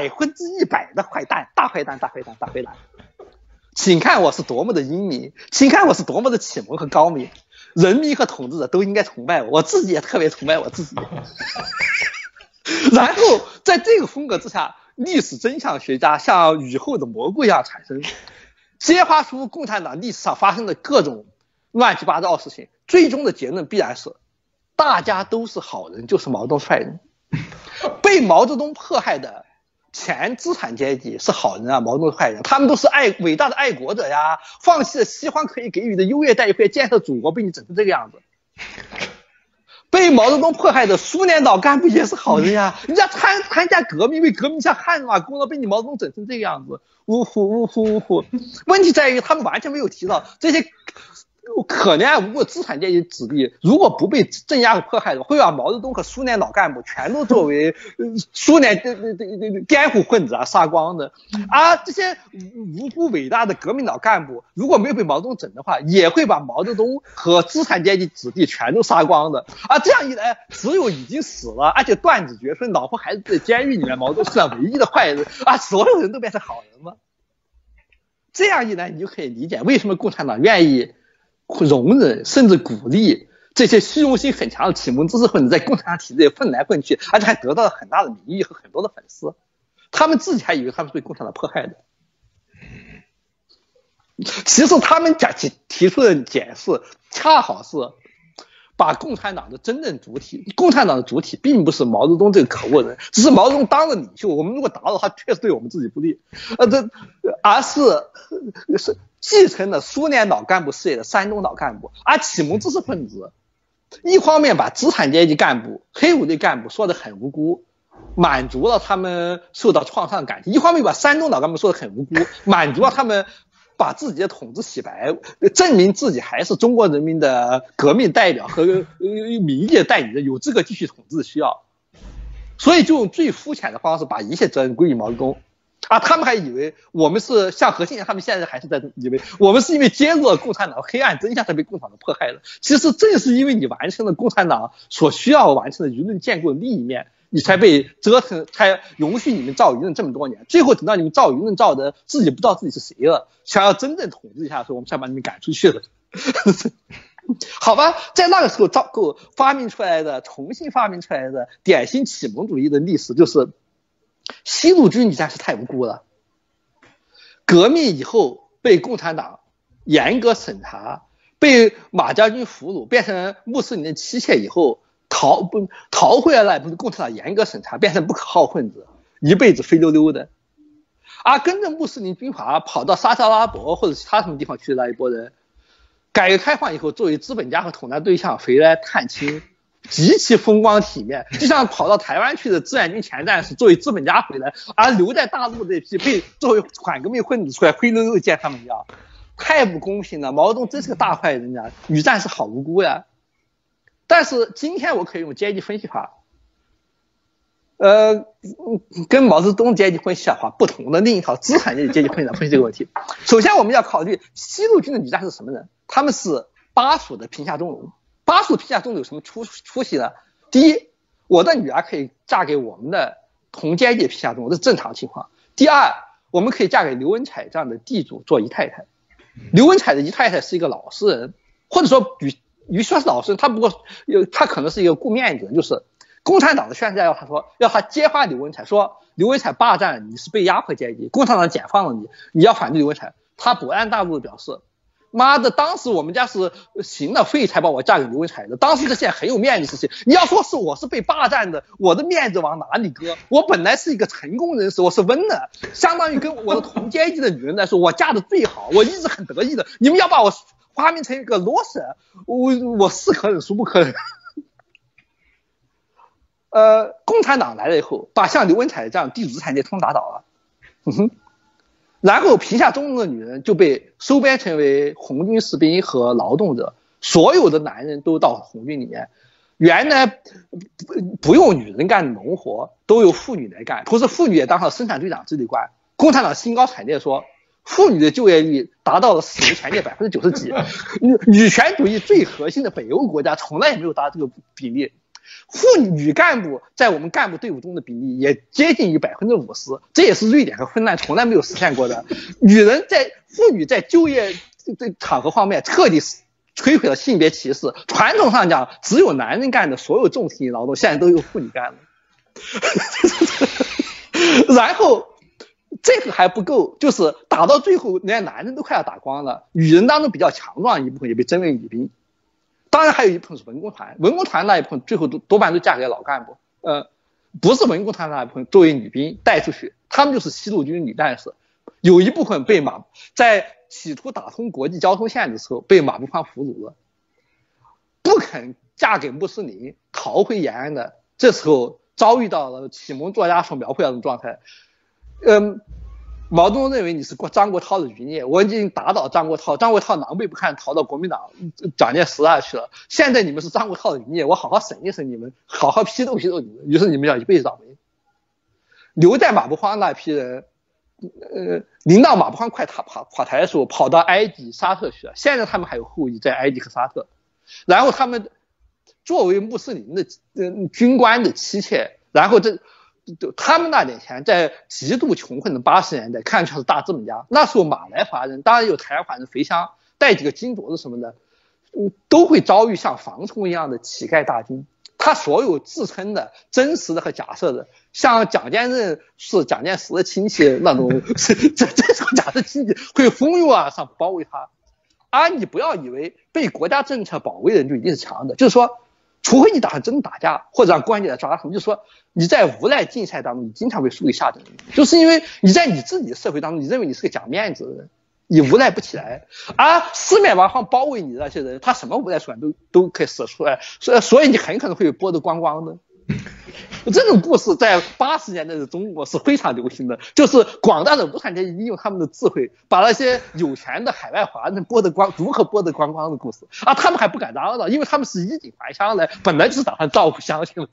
100%的坏蛋，大坏蛋。请看我是多么的英明，请看我是多么的启蒙和高明，人民和统治者都应该崇拜我，我自己也特别崇拜我自己。然后在这个风格之下，历史真相学家像雨后的蘑菇一样产生，揭发出共产党历史上发生的各种乱七八糟的事情，最终的结论必然是大家都是好人，就是毛泽东坏人。被毛泽东迫害的前资产阶级是好人啊，毛泽东是坏人，他们都是伟大的爱国者呀，放弃了西方可以给予的优越待遇，建设祖国，被你整成这个样子。被毛泽东迫害的苏联老干部也是好人呀，人家参加革命，为革命下汗马功劳，被你毛泽东整成这个样子，呜呼。问题在于他们完全没有提到这些可怜无辜的资产阶级子弟，如果不被镇压和迫害的，会把毛泽东和苏联老干部全都作为苏联颠覆分子啊杀光的。而这些无辜伟大的革命老干部，如果没有被毛泽东整的话，也会把毛泽东和资产阶级子弟全都杀光的。而这样一来，只有已经死了而且断子绝孙，老婆孩子在监狱里面，毛泽东是唯一的坏人啊，所有人都变成好人了。这样一来，你就可以理解为什么共产党愿意容忍甚至鼓励这些虚荣心很强的启蒙知识分子在共产党体制里混来混去，而且还得到了很大的名誉和很多的粉丝。他们自己还以为他们是被共产党迫害的，其实他们提出的解释恰好是把共产党的真正主体，共产党的主体并不是毛泽东这个可恶人，只是毛泽东当了领袖，我们如果打倒他，确实对我们自己不利，而是继承了苏联老干部事业的山东老干部。而启蒙知识分子一方面把资产阶级干部、黑五类干部说得很无辜，满足了他们受到创伤的感情，一方面把山东老干部说得很无辜，满足了他们把自己的统治洗白，证明自己还是中国人民的革命代表和民意的代理人，有资格继续统治的需要。所以就用最肤浅的方式把一切责任归于毛泽东。他们还以为我们是像何庆年他们现在还是在以为我们是因为揭露了共产党黑暗真相才被共产党迫害的。其实正是因为你完成了共产党所需要完成的舆论建构的另一面，你才被折腾，才容许你们造舆论这么多年。最后等到你们造舆论造的自己不知道自己是谁了，想要真正统治一下的时候，我们才把你们赶出去了。好吧，在那个时候重新发明出来的典型启蒙主义的历史，就是西路军女战士太无辜了。革命以后被共产党严格审查，被马家军俘虏，变成穆斯林的妻妾以后，逃回来了，不是共产党严格审查，变成不可靠分子，一辈子飞溜溜的。而跟着穆斯林军阀跑到沙特阿拉伯或者其他什么地方去的那一波人，改革开放以后作为资本家和统战对象回来探亲，极其风光体面，就像跑到台湾去的志愿军前战士作为资本家回来，而留在大陆这批被作为反革命分子出来灰溜溜见他们一样，太不公平了。毛泽东真是个大坏人呀，女战士好无辜呀。但是今天我可以用阶级分析法，跟毛泽东阶级分析法不同的另一套资产阶级分析法分析这个问题。首先我们要考虑西路军的女战士是什么人，他们是巴蜀的贫下中农。巴蜀贫下中农有什么出息呢？第一，我的女儿可以嫁给我们的同阶级贫下中农，这是正常情况。第二，我们可以嫁给刘文彩这样的地主做姨太太。刘文彩的姨太太是一个老实人，或者说与其说是老实人，他可能是一个顾面子，就是共产党的宣传要他揭发刘文彩，说刘文彩霸占你是被压迫阶级，共产党解放了你，你要反对刘文彩。他勃然大怒地表示， 妈的，当时我们家是行了废才把我嫁给刘文彩的，当时这件很有面子的事情。你要说是我是被霸占的，我的面子往哪里搁？我本来是一个成功人士，我是温的，相当于跟我的同阶级的女人来说，我嫁的最好，我一直很得意的。你们要把我发明成一个罗婶，我是可忍孰不可忍。共产党来了以后，把像刘文彩这样地主资产阶级通打倒了。然后贫下中农的女人就被收编成为红军士兵和劳动者，所有的男人都到红军里面。原来不用女人干农活，都由妇女来干，同时妇女也当上生产队长之类官。共产党兴高采烈说，妇女的就业率达到了史无前例90%几，女权主义最核心的北欧国家从来也没有达到这个比例。妇女干部在我们干部队伍中的比例也接近于50%，这也是瑞典和芬兰从来没有实现过的。妇女在就业这场合方面彻底摧毁了性别歧视。传统上讲，只有男人干的所有重体力劳动，现在都由妇女干了。然后这个还不够，就是打到最后，连男人都快要打光了，女人当中比较强壮的一部分也被征为女兵。当然还有一部分是文工团，文工团那一部分最后多半都嫁给老干部，不是文工团那一部分作为女兵带出去，他们就是西路军女战士。有一部分在企图打通国际交通线的时候被马步芳俘虏了，不肯嫁给穆斯林，逃回延安的，这时候遭遇到了启蒙作家所描绘的状态。毛泽东认为你是张国焘的余孽，我已经打倒张国焘，张国焘狼狈不堪逃到国民党蒋介石那去了，现在你们是张国焘的余孽，我好好审一审你们，好好批斗批斗你们，于是你们要一辈子倒霉。留在马步芳那批人，临到马步芳快垮台的时候跑到埃及沙特去了，现在他们还有后裔在埃及和沙特。然后他们作为穆斯林的军官的妻妾，然后他们那点钱在极度穷困的80年代看出是大资本家。那时候马来华人，当然有台湾人肥乡带几个金镯子什么的，都会遭遇像房冲一样的乞丐大军。他所有自称的真实的和假设的，像蒋介石是蒋介石的亲戚那种这种假设亲戚会蜂拥而上包围他。你不要以为被国家政策保卫的人就一定是强的，就是说除非你打算真打架，或者让公安局来抓他们，就是说你在无赖竞赛当中，你经常会输给下等人，就是因为你在你自己的社会当中，你认为你是个讲面子的人，你无赖不起来。四面八方包围你的那些人，他什么无赖手段都可以使出来，所以你很可能会剥得光光的。这种故事在80年代的中国是非常流行的，就是广大的无产阶级利用他们的智慧，把那些有钱的海外华人如何剥得光光的故事他们还不敢嚷嚷，因为他们是衣锦还乡来，本来就是打算照顾乡亲的。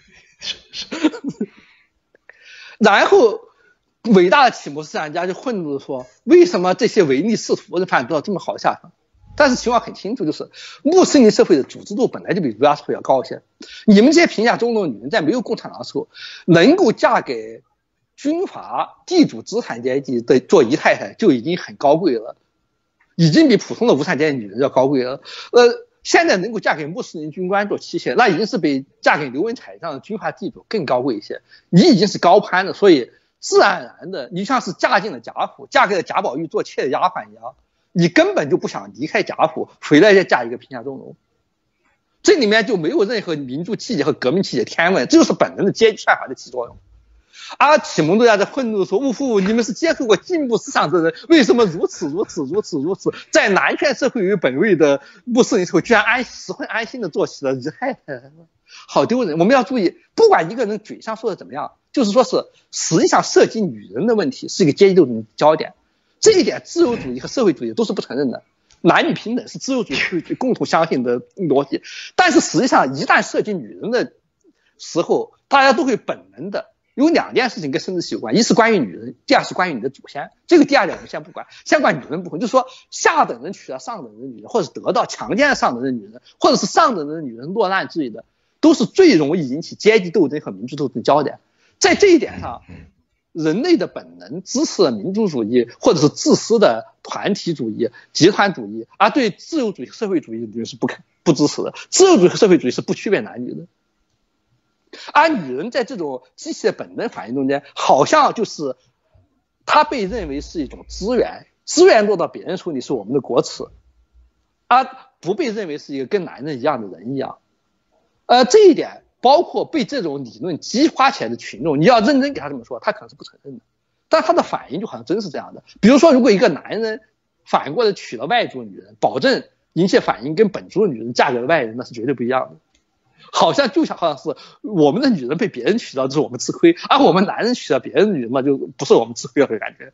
然后伟大的启蒙思想家就愤怒地说，为什么这些唯利是图的犯得到这么好的下场？但是情况很清楚，就是穆斯林社会的组织度本来就比儒家社会要高一些。你们这些贫下中农的女人，在没有共产党的时候，能够嫁给军阀地主资产阶级的做姨太太就已经很高贵了，已经比普通的无产阶级女人要高贵了。现在能够嫁给穆斯林军官做妻妾，那已经是比嫁给刘文彩这样的军阀地主更高贵一些。你已经是高攀了，所以自然而然的，你像是嫁进了贾府，嫁给了贾宝玉做妾的丫鬟一样，你根本就不想离开贾府，回来再嫁一个贫下中农。这里面就没有任何民族气节和革命气节天文，这就是本能的阶级算法的起作用。启蒙作家在愤怒说，呜呼，你们是接受过进步思想的人，为什么如此，在男权社会为本位的穆斯林社会居然十分安心的做起了姨太太，好丢人。我们要注意，不管一个人嘴上说的怎么样，就是说是实际上涉及女人的问题是一个阶级斗争的焦点，这一点自由主义和社会主义都是不承认的。男女平等是自由主义共同相信的逻辑，但是实际上一旦涉及女人的时候，大家都会本能的有两件事情跟生殖器有关，一是关于女人，第二是关于你的祖先。这个第二点我们先不管，先管女人部分，就是说下等人娶了上等人的女人，或者是得到强奸上等人的女人，或者是上等人的女人落难之类的，都是最容易引起阶级斗争和民族斗争的焦点。在这一点上，人类的本能支持了民族主义或者是自私的团体主义、集团主义，而对自由主义、社会主义是不支持的。自由主义和社会主义是不区别男女的，而女人在这种机器的本能反应中间，好像就是她被认为是一种资源，资源落到别人手里是我们的国耻， 而不被认为是一个跟男人一样的人一样。这一点包括被这种理论激发起来的群众，你要认真给他这么说，他可能是不承认的，但他的反应就好像真是这样的。比如说，如果一个男人反过来娶了外族女人，保证引起反应跟本族的女人嫁给了外人，那是绝对不一样的。好像是我们的女人被别人娶到，就是我们吃亏，而我们男人娶到别人的女人嘛，就不是我们吃亏的感觉。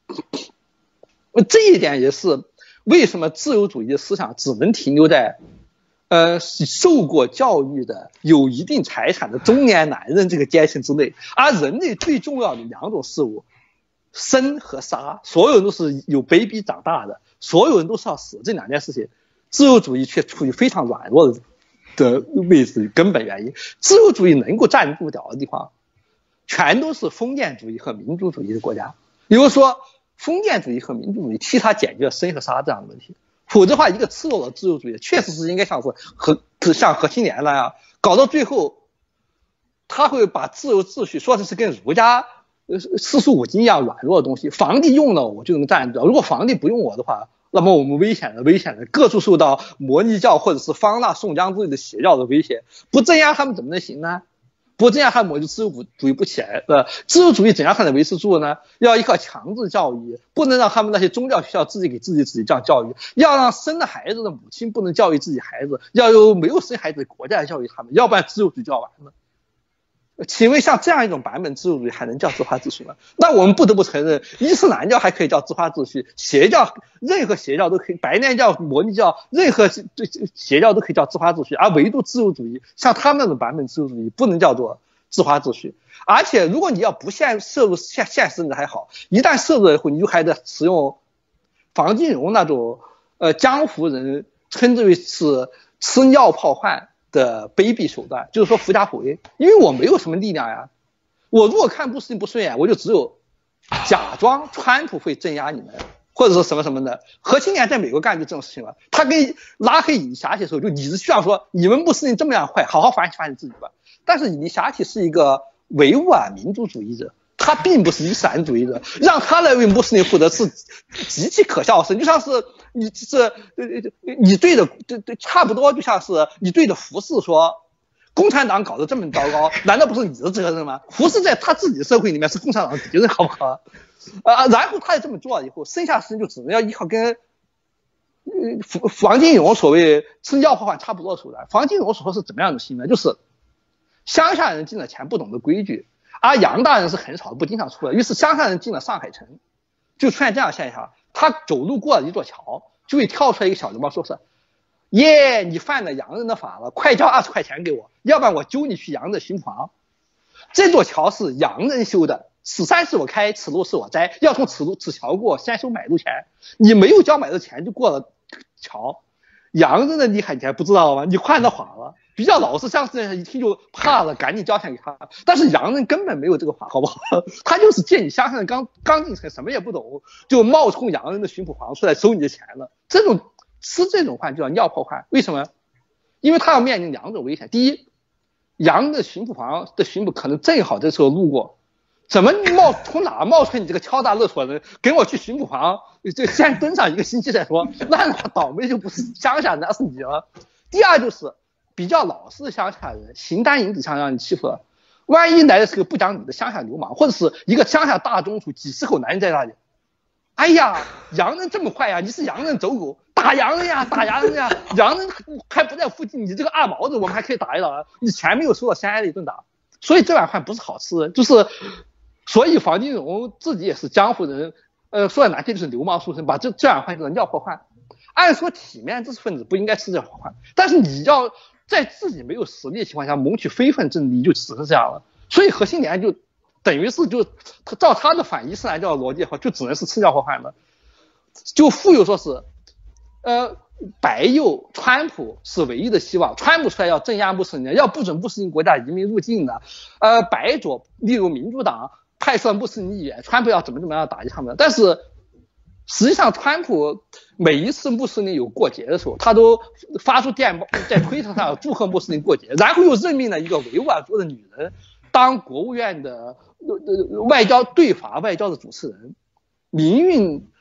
这一点也是为什么自由主义的思想只能停留在受过教育的有一定财产的中年男人这个阶层之内，而人类最重要的两种事物，生和杀，所有人都是有 baby 长大的，所有人都是要死，这两件事情自由主义却处于非常软弱的位置。根本原因，自由主义能够站住脚的地方全都是封建主义和民主主义的国家，比如说封建主义和民主主义替他解决了生和杀这样的问题，否则的话一个赤裸的自由主义确实是应该像何青莲那样，搞到最后他会把自由秩序说的是跟儒家四书五经一样软弱的东西，皇帝用了我就能站住，如果皇帝不用我的话，那么我们危险的，各处受到摩尼教或者是方腊宋江之类的邪教的威胁，不镇压他们怎么能行呢？不这样，他们就自由主义不起来。自由主义怎样才能维持住呢？要依靠强制教育，不能让他们那些宗教学校自己给自己这样教育，要让生了孩子的母亲不能教育自己孩子，要有没有生孩子的国家来教育他们，要不然自由主义就要完了。请问像这样一种版本自由主义还能叫自发秩序吗？那我们不得不承认，伊斯兰教还可以叫自发秩序，邪教任何邪教都可以，白莲教、摩尼教任何邪教都可以叫自发秩序，而唯独自由主义像他们那种版本自由主义不能叫做自发秩序。而且如果你要不涉入现实的还好，一旦涉入了以后，你就还得使用房金荣那种江湖人称之为是吃尿泡饭的卑鄙手段，就是说狐假虎威。因为我没有什么力量呀，我如果看穆斯林不顺眼，我就只有假装川普会镇压你们，或者是什么什么的。何青莲在美国干就这种事情了，他跟拉黑尹霞体的时候就理直气壮说，你们穆斯林这么样坏，好好反省自己吧。但是尹霞体是一个维吾尔民族主义者，他并不是伊斯兰主义者，让他来为穆斯林负责是极其可笑的事。就像是你对着差不多就像是你对着胡适说共产党搞得这么糟糕，难道不是你的责任吗？胡适在他自己的社会里面是共产党的敌人，好不好？然后他也这么做了以后，剩下的事情就只能要依靠跟房金荣所谓吃尿泡饭差不多的手段。房金荣所说是怎么样的行为，就是乡下人进了钱不懂得规矩，而杨大人是很少不经常出来，于是乡下人进了上海城，就出现这样的现象，他走路过了一座桥，就会跳出来一个小流氓说是耶，你犯了洋人的法了，快交20块钱给我，要不然我揪你去洋人巡房。这座桥是洋人修的，此山是我开，此路是我摘，要从此桥过先收买路钱，你没有交买路钱就过了桥。洋人的厉害你还不知道吗？你犯了法了，比较老实相似的人一听就怕了，赶紧交钱给他。但是洋人根本没有这个法，好不好？他就是见你乡下人刚进城什么也不懂，就冒充洋人的巡捕房出来收你的钱了。吃这种饭就叫尿泡饭，为什么？因为他要面临两种危险。第一，洋人的巡捕房的巡捕可能正好这时候路过，怎么从哪冒出来你这个敲诈勒索人，跟我去巡捕房，就先蹲上1个星期再说，那倒霉就不是乡下人，那是你了。第二就是比较老实的乡下人，形单影只想让你欺负了，万一来的是个不讲理的乡下流氓，或者是一个乡下大中途几十口男人在那里，哎呀，洋人这么坏呀，你是洋人走狗，打洋人呀，洋人还不在附近，你这个二毛子我们还可以打一打，你钱没有收到先挨了一顿打。所以这碗饭不是好吃，就是所以房金荣自己也是江湖人，说的难听就是流氓出身，把这碗饭叫做尿泡饭。按说体面知识分子不应该吃这碗饭，但是你要在自己没有实力的情况下谋取非分之利，就只是这样了。所以何新莲就等于是照他的反伊斯兰教的逻辑的话，就只能是吃尿泡饭了。就富有说是白右川普是唯一的希望，川普出来要镇压穆斯林，要不准穆斯林国家移民入境的，白左例如民主党派出了穆斯林议员，川普要怎么样打击他们。但是实际上川普每一次穆斯林有过节的时候，他都发出电报在推特上祝贺穆斯林过节，然后又任命了一个维吾尔族的女人当国务院的外交对华外交的主持人，民运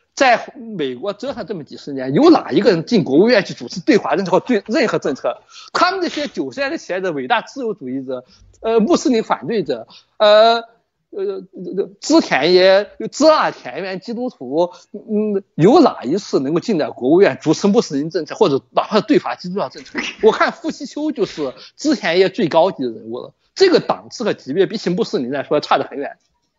在美国折腾这么几十年，有哪一个人进国务院去主持对华政策或对任何政策？他们这些90年代起来的伟大自由主义者，穆斯林反对者，知田野、支那田园基督徒，有哪一次能够进到国务院主持穆斯林政策，或者哪怕对华基督教政策？我看傅西秋就是知田野最高级的人物了，这个档次和级别比起穆斯林来说差得很远。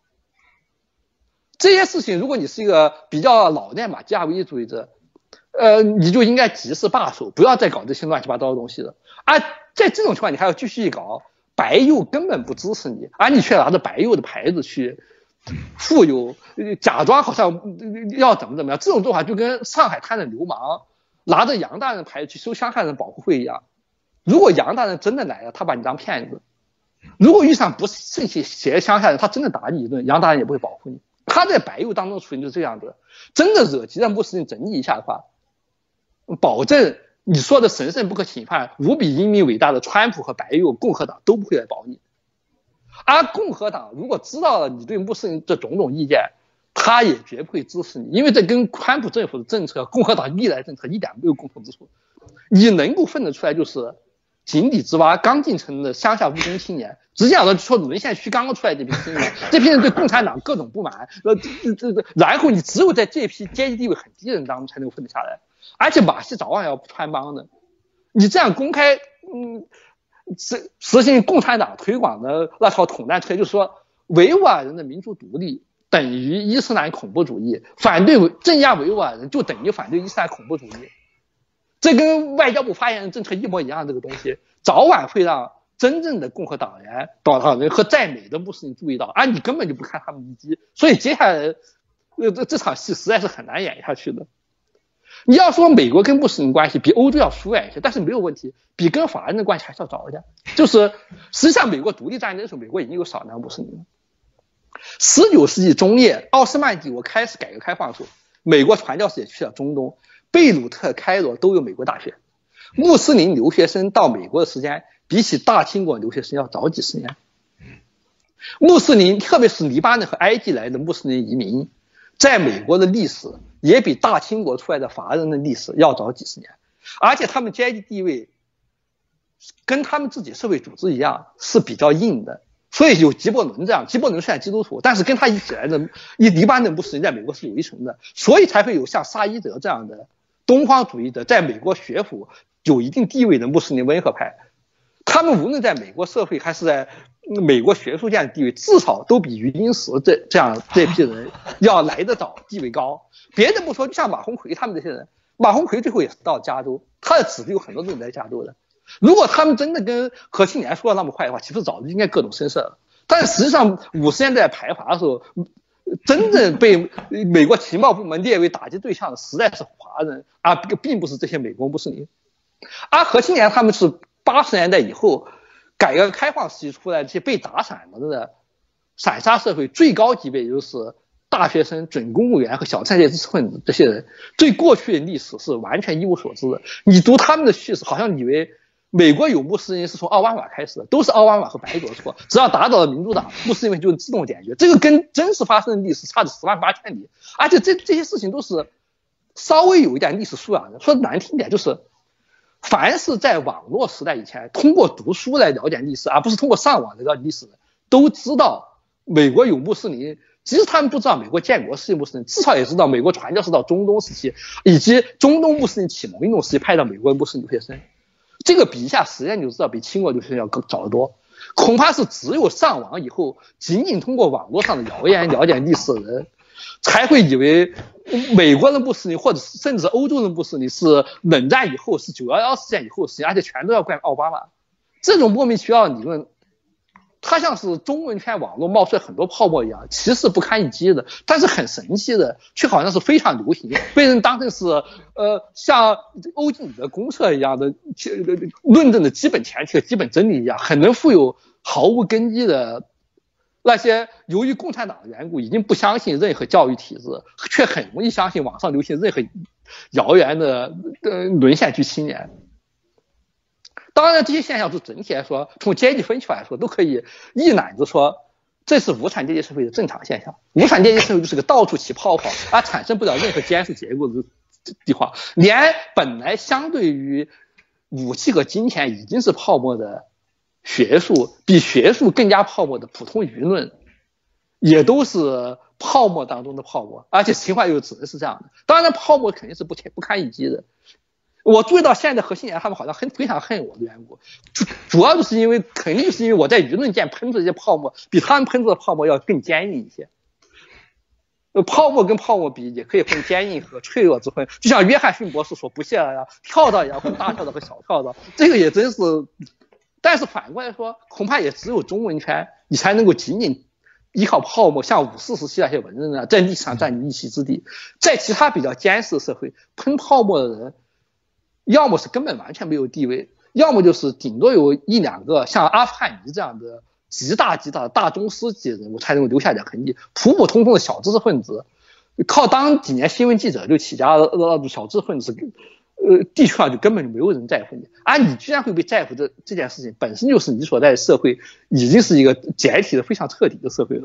这些事情，如果你是一个比较老练马基雅维利主义者，你就应该及时罢手，不要再搞这些乱七八糟的东西了。而在这种情况，你还要继续搞，白右根本不支持你，而你却拿着白右的牌子去富有，假装好像要怎么样，这种做法就跟上海滩的流氓拿着杨大人牌子去收乡下人保护费一样。如果杨大人真的来了，他把你当骗子；如果遇上不是些乡下人，他真的打你一顿，杨大人也不会保护你。他在白右当中处境就是这样的，真的惹急了穆斯林整理一下的话，保证你说的神圣不可侵犯、无比英明伟大的川普和白右共和党都不会来保你。而共和党如果知道了你对穆斯林这种种意见，他也绝不会支持你，因为这跟川普政府的政策、共和党历来政策一点没有共同之处。你能够分得出来，就是井底之蛙、刚进城的乡下务工青年，实际上说沦陷区刚刚出来这批青年，这批人对共产党各种不满，然后你只有在这批阶级地位很低的人当中才能分得下来。而且马戏早晚要穿帮的，你这样公开实行共产党推广的那套统战策，就是说维吾尔人的民族独立等于伊斯兰恐怖主义，反对镇压维吾尔人就等于反对伊斯兰恐怖主义。这跟外交部发言人政策一模一样，这个东西早晚会让真正的共和党人和在美的穆斯林注意到，你根本就不看他们一击，所以接下来这场戏实在是很难演下去的。你要说美国跟穆斯林关系比欧洲要疏远一些，但是没有问题，比跟法人的关系还是要早一点。就是实际上美国独立战争的时候，美国已经有少量穆斯林了。19世纪中叶，奥斯曼帝国开始改革开放的时候，美国传教士也去了中东，贝鲁特、开罗都有美国大学，穆斯林留学生到美国的时间比起大清国留学生要早几十年。穆斯林，特别是黎巴嫩和埃及来的穆斯林移民，在美国的历史也比大清国出来的法人的历史要早几十年，而且他们阶级地位跟他们自己社会组织一样是比较硬的。所以有吉伯伦这样，吉伯伦虽然基督徒，但是跟他一起来的黎巴嫩穆斯林在美国是有一存的，所以才会有像沙伊德这样的东方主义者在美国学府有一定地位的穆斯林温和派。他们无论在美国社会还是在美国学术界的地位，至少都比余金石这批人要来得早，地位高。别的不说，就像马鸿逵他们这些人，马鸿逵最后也是到加州，他的子弟有很多都在加州的。如果他们真的跟何庆年说的那么坏的话，其实早就应该各种声色了。但是实际上50年代排华的时候，真正被美国情报部门列为打击对象的实在是华人，并不是这些美国穆斯林。而何庆年他们是80年代以后改革开放时期出来这些被打散的散沙社会最高级别，也就是大学生、准公务员和小产业知识分子，这些人对过去的历史是完全一无所知的。你读他们的叙事，好像以为美国有穆斯林是从奥巴马开始的，都是奥巴马和白左错，只要打倒了民主党，穆斯林就自动解决。这个跟真实发生的历史差着10万8千里，而且这些事情都是稍微有一点历史素养的。说难听点，就是凡是在网络时代以前通过读书来了解历史，而不是通过上网来了解历史的，都知道美国有穆斯林。即使他们不知道美国建国时期穆斯林，至少也知道美国传教士到中东时期以及中东穆斯林启蒙运动时期派到美国的穆斯林留学生，这个比一下时间就知道比清国留学生要更早得多。恐怕是只有上网以后，仅仅通过网络上的谣言了解历史的人，才会以为美国的穆斯林或者甚至欧洲的穆斯林是冷战以后，是911事件以后的事情，而且全都要怪奥巴马。这种莫名其妙的理论，它像是中文圈网络冒出来很多泡沫一样，其实不堪一击的，但是很神奇的，却好像是非常流行，被人当成是像欧几里得公社一样的论证的基本前提和基本真理一样，很能富有毫无根基的那些由于共产党的缘故已经不相信任何教育体制，却很容易相信网上流行任何谣言的沦陷区青年。当然这些现象就整体来说，从阶级分区来说，都可以一揽子说这是无产阶级社会的正常现象。无产阶级社会就是个到处起泡泡，而产生不了任何监视结果的地方。连本来相对于武器和金钱已经是泡沫的学术，比学术更加泡沫的普通舆论，也都是泡沫当中的泡沫，而且情况又只能是这样的。当然，泡沫肯定是不堪一击的。我注意到现在核心人他们好像非常恨我的缘故，主要就是因为肯定就是因为我在舆论界喷出这些泡沫，比他们喷出的泡沫要更坚硬一些。泡沫跟泡沫比，也可以分坚硬和脆弱之分。就像约翰逊博士所不屑的呀，跳蚤也要分大跳蚤和小跳蚤，这个也真是。但是反过来说，恐怕也只有中文圈，你才能够仅仅依靠泡沫，像5、4时期那些文人啊，在历史上占据一席之地。在其他比较坚实的社会，喷泡沫的人，要么是根本完全没有地位，要么就是顶多有1、2个像阿富汗尼这样的极大的大宗师级的人物才能够留下点痕迹。普普通通的小知识分子，靠当几年新闻记者就起家的小知识分子，地区上就根本就没有人在乎你。而你居然会被在乎的这件事情，本身就是你所在的社会已经是一个解体的非常彻底的社会了。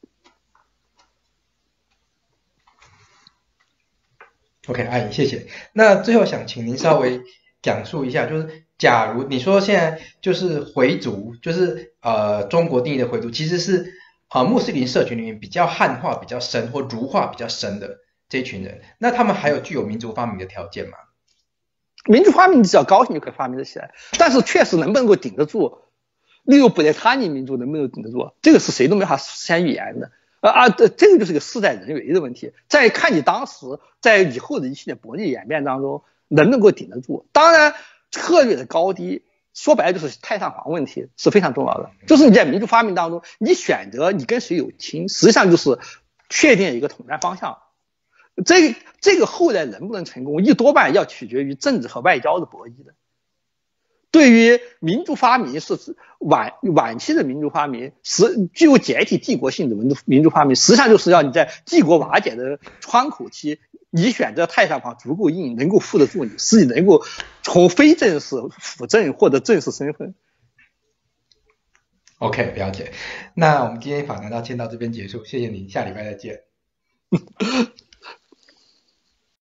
OK， 阿姨，谢谢。那最后想请您稍微讲述一下，就是假如你说现在就是回族，就是中国定义的回族，其实是穆斯林社群里面比较汉化比较深或儒化比较深的这一群人，那他们还有具有民族发明的条件吗？ 民族发明只要高兴就可以发明得起来，但是确实能不能够顶得住，例如布列塔尼民族能不能顶得住，这个是谁都没法先预言的。这个就是个事在人为的问题，在看你当时在以后的一系列博弈演变当中能不能够顶得住。当然策略的高低说白了就是太上皇问题是非常重要的，就是你在民族发明当中你选择你跟谁有亲，实际上就是确定一个统战方向。这个后来能不能成功，多半要取决于政治和外交的博弈的。对于民族发明是晚期的民族发明，具有解体帝国性的民族发明，实际上就是要你在帝国瓦解的窗口期，你选择太上皇足够硬，能够护得住你，使你能够从非正式辅政或者正式身份。 OK， 了解。那我们今天访谈先到这边结束，谢谢您，下礼拜再见。